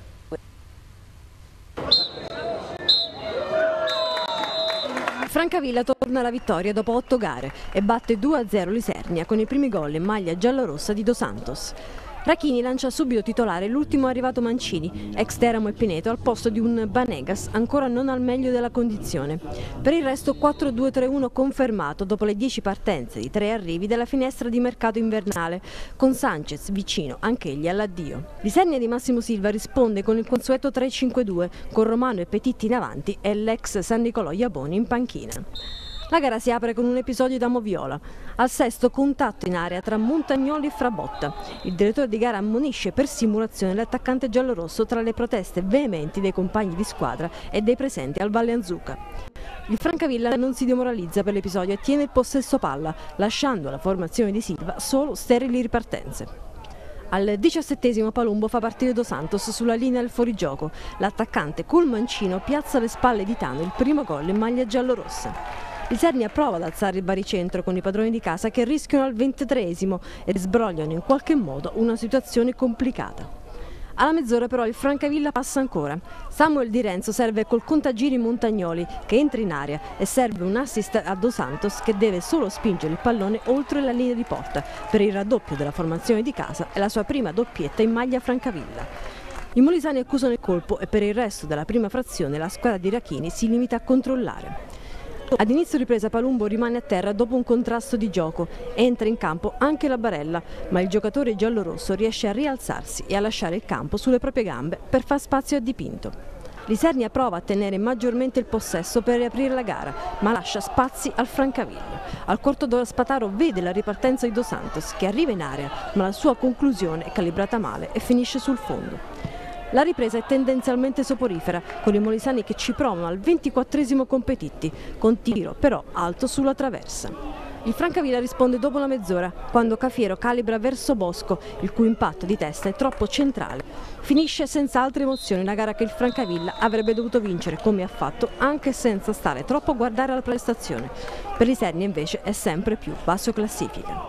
Francavilla torna alla vittoria dopo 8 gare e batte 2-0 l'Isernia con i primi gol in maglia giallorossa di Dos Santos. Rachini lancia subito titolare l'ultimo arrivato Mancini, ex Teramo e Pineto, al posto di un Banegas ancora non al meglio della condizione. Per il resto 4-2-3-1 confermato dopo le 10 partenze di 3 arrivi della finestra di mercato invernale, con Sanchez vicino anch'egli all'addio. L'Isernia di Massimo Silva risponde con il consueto 3-5-2, con Romano e Petitti in avanti e l'ex San Nicolò Iaboni in panchina. La gara si apre con un episodio da Moviola. Al sesto contatto in area tra Montagnoli e Frabotta. Il direttore di gara ammonisce per simulazione l'attaccante giallorosso tra le proteste veementi dei compagni di squadra e dei presenti al Valle Anzuca. Il Francavilla non si demoralizza per l'episodio e tiene il possesso palla, lasciando alla formazione di Silva solo sterili ripartenze. Al 17° Palumbo fa partire Dos Santos sulla linea del fuorigioco. L'attaccante col mancino piazza alle spalle di Tano il primo gol in maglia giallorossa. L'Isernia prova ad alzare il baricentro con i padroni di casa che rischiano al 23° e sbrogliano in qualche modo una situazione complicata. Alla mezz'ora però il Francavilla passa ancora. Samuel Di Renzo serve col contagiri Montagnoli che entra in area e serve un assist a Dos Santos che deve solo spingere il pallone oltre la linea di porta per il raddoppio della formazione di casa e la sua prima doppietta in maglia Francavilla. I molisani accusano il colpo e per il resto della prima frazione la squadra di Rachini si limita a controllare. Ad inizio ripresa Palumbo rimane a terra dopo un contrasto di gioco, entra in campo anche la Barella, ma il giocatore giallorosso riesce a rialzarsi e a lasciare il campo sulle proprie gambe per far spazio a Dipinto. L'Isernia prova a tenere maggiormente il possesso per riaprire la gara, ma lascia spazi al Francavilla. Al quarto d'ora Spataro vede la ripartenza di Dos Santos che arriva in area, ma la sua conclusione è calibrata male e finisce sul fondo. La ripresa è tendenzialmente soporifera, con i molisani che ci provano al 24° con Petitti, con tiro però alto sulla traversa. Il Francavilla risponde dopo la mezz'ora, quando Cafiero calibra verso Bosco, il cui impatto di testa è troppo centrale. Finisce senza altre emozioni una gara che il Francavilla avrebbe dovuto vincere, come ha fatto, anche senza stare troppo a guardare alla prestazione. Per l'Isernia invece è sempre più basso classifica.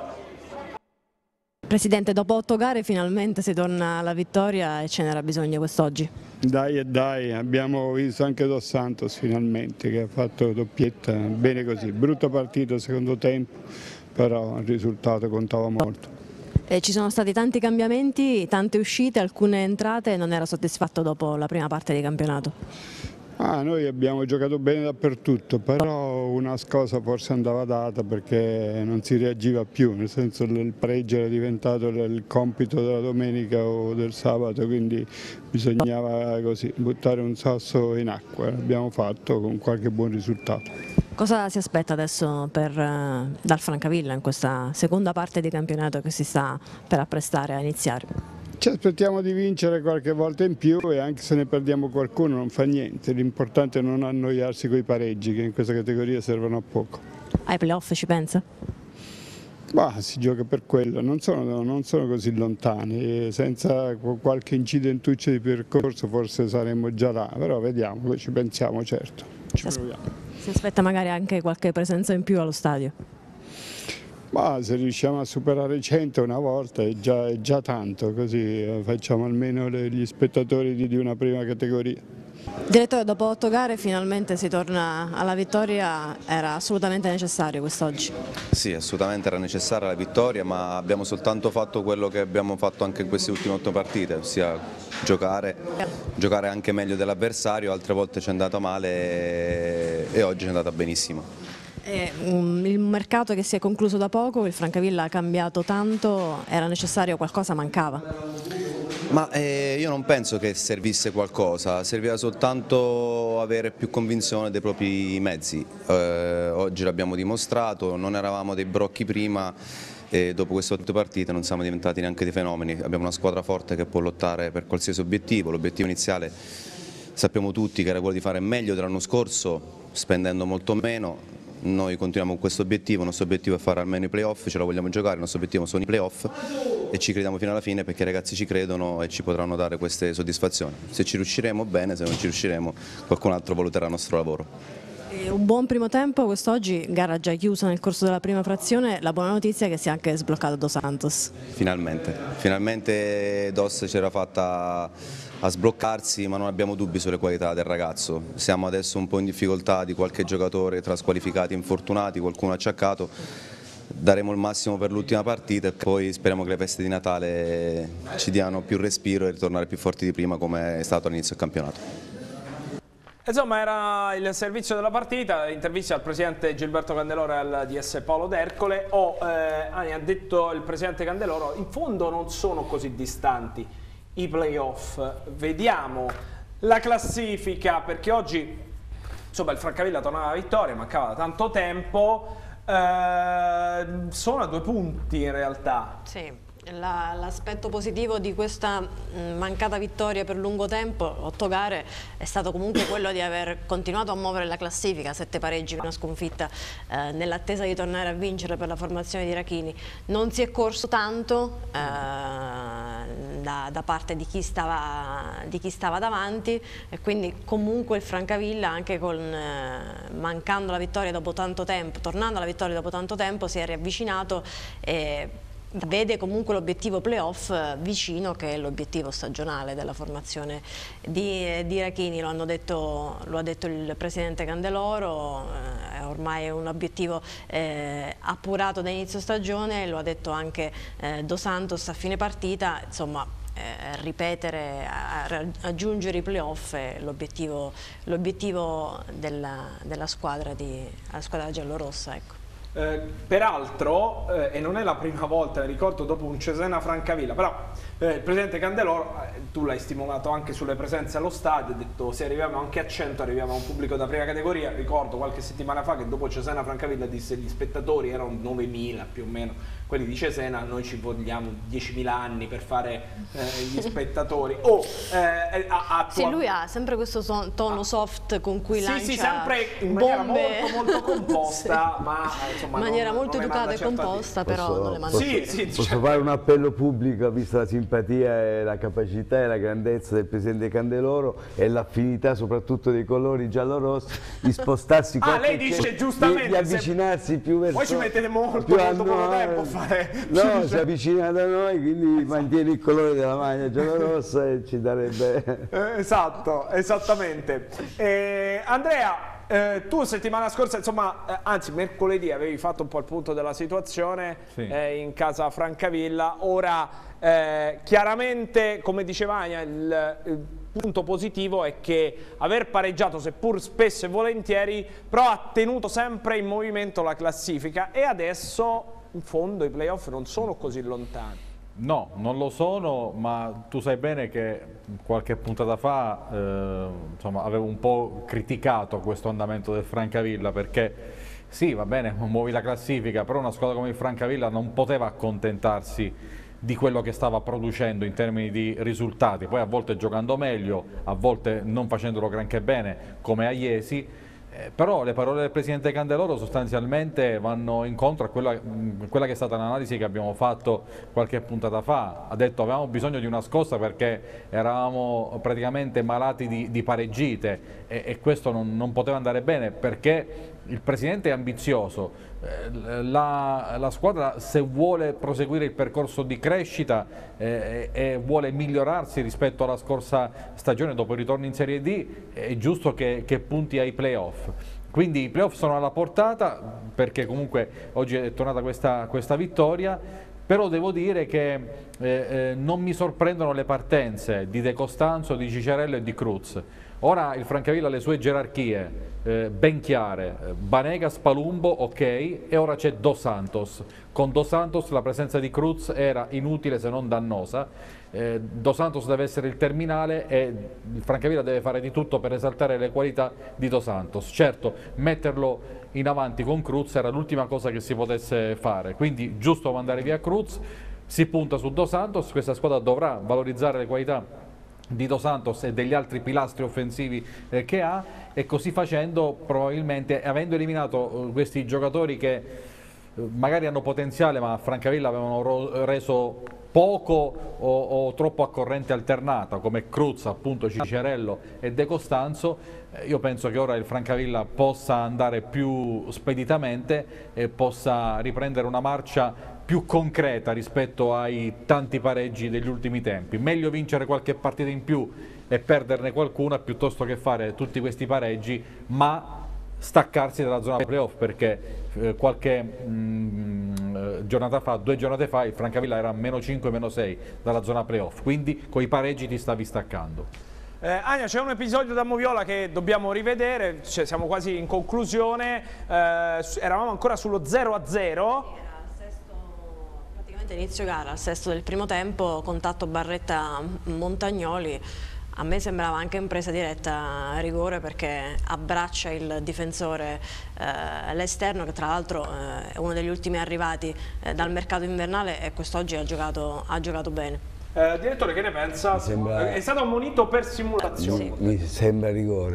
Presidente, dopo 8 gare finalmente si torna alla vittoria e ce n'era bisogno quest'oggi. Dai, abbiamo visto anche Dos Santos finalmente che ha fatto doppietta, bene così, brutta partita secondo tempo, però il risultato contava molto. Ci sono stati tanti cambiamenti, tante uscite, alcune entrate e non era soddisfatto dopo la prima parte di campionato. Noi abbiamo giocato bene dappertutto, però una scossa forse andava data perché non si reagiva più, nel senso che il pareggio era diventato il compito della domenica o del sabato, quindi bisognava così buttare un sasso in acqua, l'abbiamo fatto con qualche buon risultato. Cosa si aspetta adesso dal Francavilla in questa seconda parte di campionato che si sta per apprestare a iniziare? Ci aspettiamo di vincere qualche volta in più e anche se ne perdiamo qualcuno non fa niente, l'importante è non annoiarsi coi pareggi che in questa categoria servono a poco. Ai playoff ci pensa? Si gioca per quello, non sono così lontani, senza qualche incidentuccio di percorso forse saremmo già là, però vediamo, ci pensiamo certo, ci proviamo. Si aspetta magari anche qualche presenza in più allo stadio? Se riusciamo a superare i 100 una volta è già tanto, così facciamo almeno gli spettatori di una prima categoria. Direttore, dopo 8 gare finalmente si torna alla vittoria, era assolutamente necessario quest'oggi? Sì, assolutamente era necessaria la vittoria, ma abbiamo soltanto fatto quello che abbiamo fatto anche in queste ultime 8 partite, ossia giocare anche meglio dell'avversario, altre volte ci è andata male e oggi ci è andata benissimo. Il mercato che si è concluso da poco, il Francavilla ha cambiato tanto, era necessario, qualcosa mancava? Io non penso che servisse qualcosa, serviva soltanto avere più convinzione dei propri mezzi. Oggi l'abbiamo dimostrato, non eravamo dei brocchi prima e dopo queste 8 partite non siamo diventati neanche dei fenomeni. Abbiamo una squadra forte che può lottare per qualsiasi obiettivo, l'obiettivo iniziale sappiamo tutti che era quello di fare meglio dell'anno scorso, spendendo molto meno. Noi continuiamo con questo obiettivo, il nostro obiettivo è fare almeno i playoff, ce la vogliamo giocare, il nostro obiettivo sono i playoff e ci crediamo fino alla fine perché i ragazzi ci credono e ci potranno dare queste soddisfazioni. Se ci riusciremo bene, se non ci riusciremo qualcun altro valuterà il nostro lavoro. Un buon primo tempo quest'oggi, gara già chiusa nel corso della prima frazione. La buona notizia è che si è anche sbloccato Dos Santos. Finalmente Dos c'era fatta a sbloccarsi, ma non abbiamo dubbi sulle qualità del ragazzo. Siamo adesso un po' in difficoltà di qualche giocatore tra squalificati e infortunati, qualcuno acciaccato. Daremo il massimo per l'ultima partita e poi speriamo che le feste di Natale ci diano più respiro e ritornare più forti di prima come è stato all'inizio del campionato. Insomma, era il servizio della partita, intervista al presidente Gilberto Candeloro e al DS Paolo D'Ercole. Ha detto il presidente Candeloro, in fondo non sono così distanti i playoff, vediamo la classifica, perché oggi insomma il Francavilla tornava alla vittoria, mancava da tanto tempo, sono a 2 punti in realtà. Sì. L'aspetto positivo di questa mancata vittoria per lungo tempo, 8 gare, è stato comunque quello di aver continuato a muovere la classifica, 7 pareggi, una sconfitta, nell'attesa di tornare a vincere per la formazione di Rachini. Non si è corso tanto da parte di chi stava davanti, e quindi comunque il Francavilla, anche mancando la vittoria dopo tanto tempo, tornando alla vittoria dopo tanto tempo, si è riavvicinato e vede comunque l'obiettivo playoff vicino, che è l'obiettivo stagionale della formazione di Rachini. Lo ha detto il presidente Candeloro, ormai è un obiettivo appurato da inizio stagione, lo ha detto anche Dos Santos a fine partita. Insomma, ripetere, aggiungere i playoff è l'obiettivo della squadra giallorossa, ecco. Peraltro, e non è la prima volta, ricordo dopo un Cesena Francavilla, però il presidente Candeloro, tu l'hai stimolato anche sulle presenze allo stadio, ha detto se arriviamo anche a 100 arriviamo a un pubblico da prima categoria. Ricordo qualche settimana fa che dopo Cesena Francavilla disse gli spettatori erano 9.000 più o meno, quelli di Cesena, noi ci vogliamo 10.000 anni per fare gli spettatori. Sì, lui ha sempre questo tono soft con cui lancia sì, sempre in maniera bombe. molto composta, sì. Ma insomma in maniera molto educata e composta, però non le manda. Posso fare un appello pubblico, vista la simpatia e la capacità e la grandezza del presidente Candeloro e l'affinità soprattutto dei colori giallo-rossi, di spostarsi lei dice giustamente di avvicinarsi più verso. Voi ci mettete molto poco tempo a fare. No, si avvicina da noi, quindi mantiene il colore della maglia giallo-rossa e ci darebbe. Esatto, esattamente. Andrea, tu settimana scorsa, insomma, anzi mercoledì avevi fatto un po' il punto della situazione, sì, in casa Francavilla. Ora chiaramente, come diceva Ania, il punto positivo è che aver pareggiato, seppur spesso e volentieri, però ha tenuto sempre in movimento la classifica, e adesso in fondo i playoff non sono così lontani. No, non lo sono, ma tu sai bene che qualche puntata fa insomma, avevo un po' criticato questo andamento del Francavilla, perché sì, va bene, muovi la classifica, però una squadra come il Francavilla non poteva accontentarsi di quello che stava producendo in termini di risultati, poi a volte giocando meglio, a volte non facendolo granché bene come a Iesi. Però le parole del presidente Candeloro sostanzialmente vanno incontro a quella che è stata l'analisi che abbiamo fatto qualche puntata fa. Ha detto avevamo bisogno di una scossa perché eravamo praticamente malati di pareggite, e questo non poteva andare bene, perché il presidente è ambizioso. La squadra, se vuole proseguire il percorso di crescita e vuole migliorarsi rispetto alla scorsa stagione dopo il ritorno in Serie D, è giusto che punti ai playoff. Quindi i playoff sono alla portata, perché comunque oggi è tornata questa vittoria, però devo dire che non mi sorprendono le partenze di De Costanzo, di Cicerello e di Cruz. Ora il Francavilla ha le sue gerarchie ben chiare, Banegas, Palumbo, ok, e ora c'è Dos Santos. Con Dos Santos la presenza di Cruz era inutile se non dannosa. Dos Santos deve essere il terminale e il Francavilla deve fare di tutto per esaltare le qualità di Dos Santos. Certo, metterlo in avanti con Cruz era l'ultima cosa che si potesse fare, quindi giusto mandare via Cruz, si punta su Dos Santos. Questa squadra dovrà valorizzare le qualità di Dos Santos e degli altri pilastri offensivi che ha, e così facendo, probabilmente, avendo eliminato questi giocatori che magari hanno potenziale ma a Francavilla avevano reso poco o troppo a corrente alternata come Cruz, appunto Cicerello e De Costanzo, io penso che ora il Francavilla possa andare più speditamente e possa riprendere una marcia più concreta rispetto ai tanti pareggi degli ultimi tempi. Meglio vincere qualche partita in più e perderne qualcuna piuttosto che fare tutti questi pareggi ma staccarsi dalla zona playoff, perché qualche giornata fa, 2 giornate fa, il Francavilla era -5, -6 dalla zona playoff, quindi con i pareggi ti stavi staccando. Ania, c'è un episodio da Moviola che dobbiamo rivedere, cioè, siamo quasi in conclusione, eravamo ancora sullo 0-0. Praticamente inizio gara, al sesto del primo tempo, contatto Barretta-Montagnoli. A me sembrava anche in presa diretta a rigore, perché abbraccia il difensore l'esterno, che tra l'altro è uno degli ultimi arrivati dal mercato invernale, e quest'oggi ha giocato bene. Direttore, che ne pensa? È stato ammonito per simulazione. Sì. Mi sembra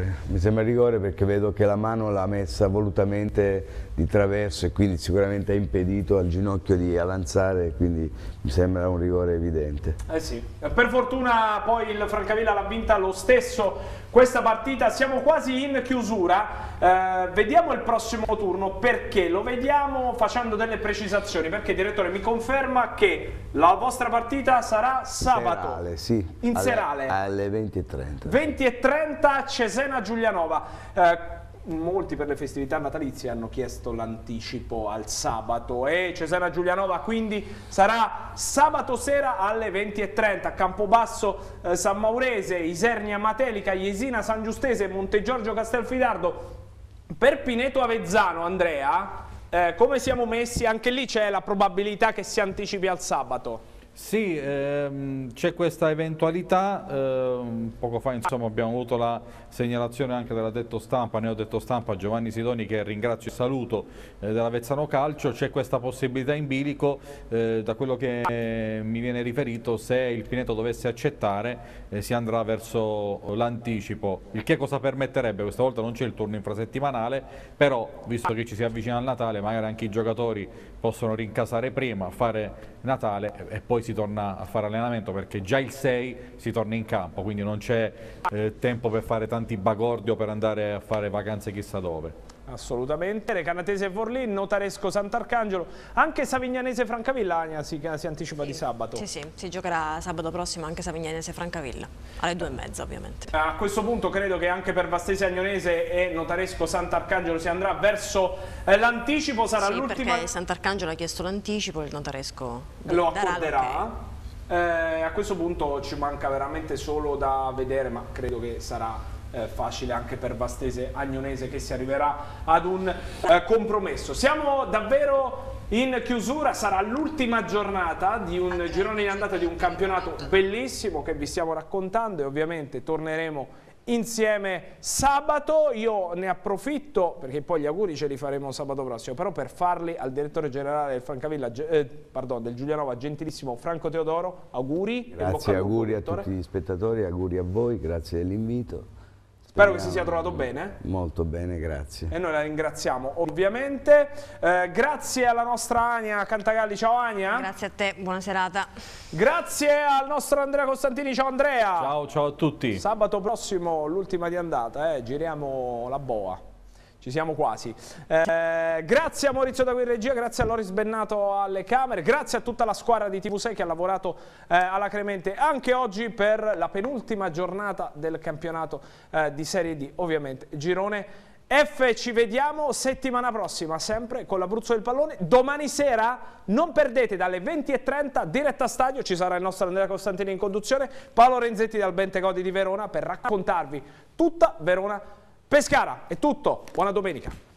rigore perché vedo che la mano l'ha messa volutamente di traverso e quindi sicuramente ha impedito al ginocchio di avanzare, quindi mi sembra un rigore evidente. Sì. Per fortuna poi il Francavilla l'ha vinta lo stesso questa partita. Siamo quasi in chiusura, vediamo il prossimo turno, perché lo vediamo facendo delle precisazioni, perché direttore mi conferma che la vostra partita sarà sabato serale, sì, in serale alle 20:30. 20:30 Cesena Giulianova. Molti per le festività natalizie hanno chiesto l'anticipo al sabato e Cesena Giulianova quindi sarà sabato sera alle 20:30. Campobasso San Maurese, Isernia Matelica, Jesina San Giustese, Montegiorgio Castelfidardo. Per Pineto Avezzano, Andrea, come siamo messi? Anche lì c'è la probabilità che si anticipi al sabato? Sì, c'è questa eventualità. Poco fa insomma abbiamo avuto la segnalazione anche dell'addetto stampa, neodetto stampa Giovanni Sidoni, che ringrazio e saluto, dell'Avezzano Calcio. C'è questa possibilità in bilico, da quello che mi viene riferito, se il Pineto dovesse accettare si andrà verso l'anticipo, il che cosa permetterebbe, questa volta non c'è il turno infrasettimanale, però visto che ci si avvicina al Natale magari anche i giocatori possono rincasare prima, fare Natale e poi si torna a fare allenamento, perché già il 6 si torna in campo, quindi non c'è tempo per fare tanti bagordi o per andare a fare vacanze chissà dove. Assolutamente. Recanatese Forlì, Notaresco Sant'Arcangelo, anche Savignanese Francavilla, Ania, si anticipa di sabato. Sì, si giocherà sabato prossimo anche Savignanese Francavilla, alle 2:30 ovviamente. A questo punto credo che anche per Vastese Agnonese e Notaresco Sant'Arcangelo si andrà verso l'anticipo, sarà l'ultima. Perché Sant'Arcangelo ha chiesto l'anticipo e il Notaresco lo accorderà. A questo punto ci manca veramente solo da vedere, ma credo che sarà facile anche per Vastese Agnonese, che si arriverà ad un compromesso. Siamo davvero in chiusura, sarà l'ultima giornata di un girone in andata di un campionato bellissimo che vi stiamo raccontando, e ovviamente torneremo insieme sabato. Io ne approfitto, perché poi gli auguri ce li faremo sabato prossimo, però per farli al direttore generale del Francavilla, del Giulianova, gentilissimo Franco Teodoro, auguri. Grazie, auguri a tutti gli spettatori, auguri a voi, grazie dell'invito. Spero che si sia trovato bene. Molto bene, grazie. E noi la ringraziamo ovviamente. Grazie alla nostra Ania Cantagalli, ciao Ania. Grazie a te, buona serata. Grazie al nostro Andrea Costantini, ciao Andrea. Ciao a tutti. Sabato prossimo l'ultima di andata, giriamo la boa. Ci siamo quasi. Grazie a Maurizio Dagui in regia, grazie a Loris Bennato alle camere, grazie a tutta la squadra di TV6 che ha lavorato alacremente anche oggi per la penultima giornata del campionato di Serie D, ovviamente girone F. Ci vediamo settimana prossima, sempre con l'Abruzzo del Pallone. Domani sera non perdete, dalle 20:30 diretta stadio, ci sarà il nostro Andrea Costantini in conduzione, Paolo Renzetti dal Bentegodi di Verona per raccontarvi tutta Verona Pescara. È tutto, buona domenica.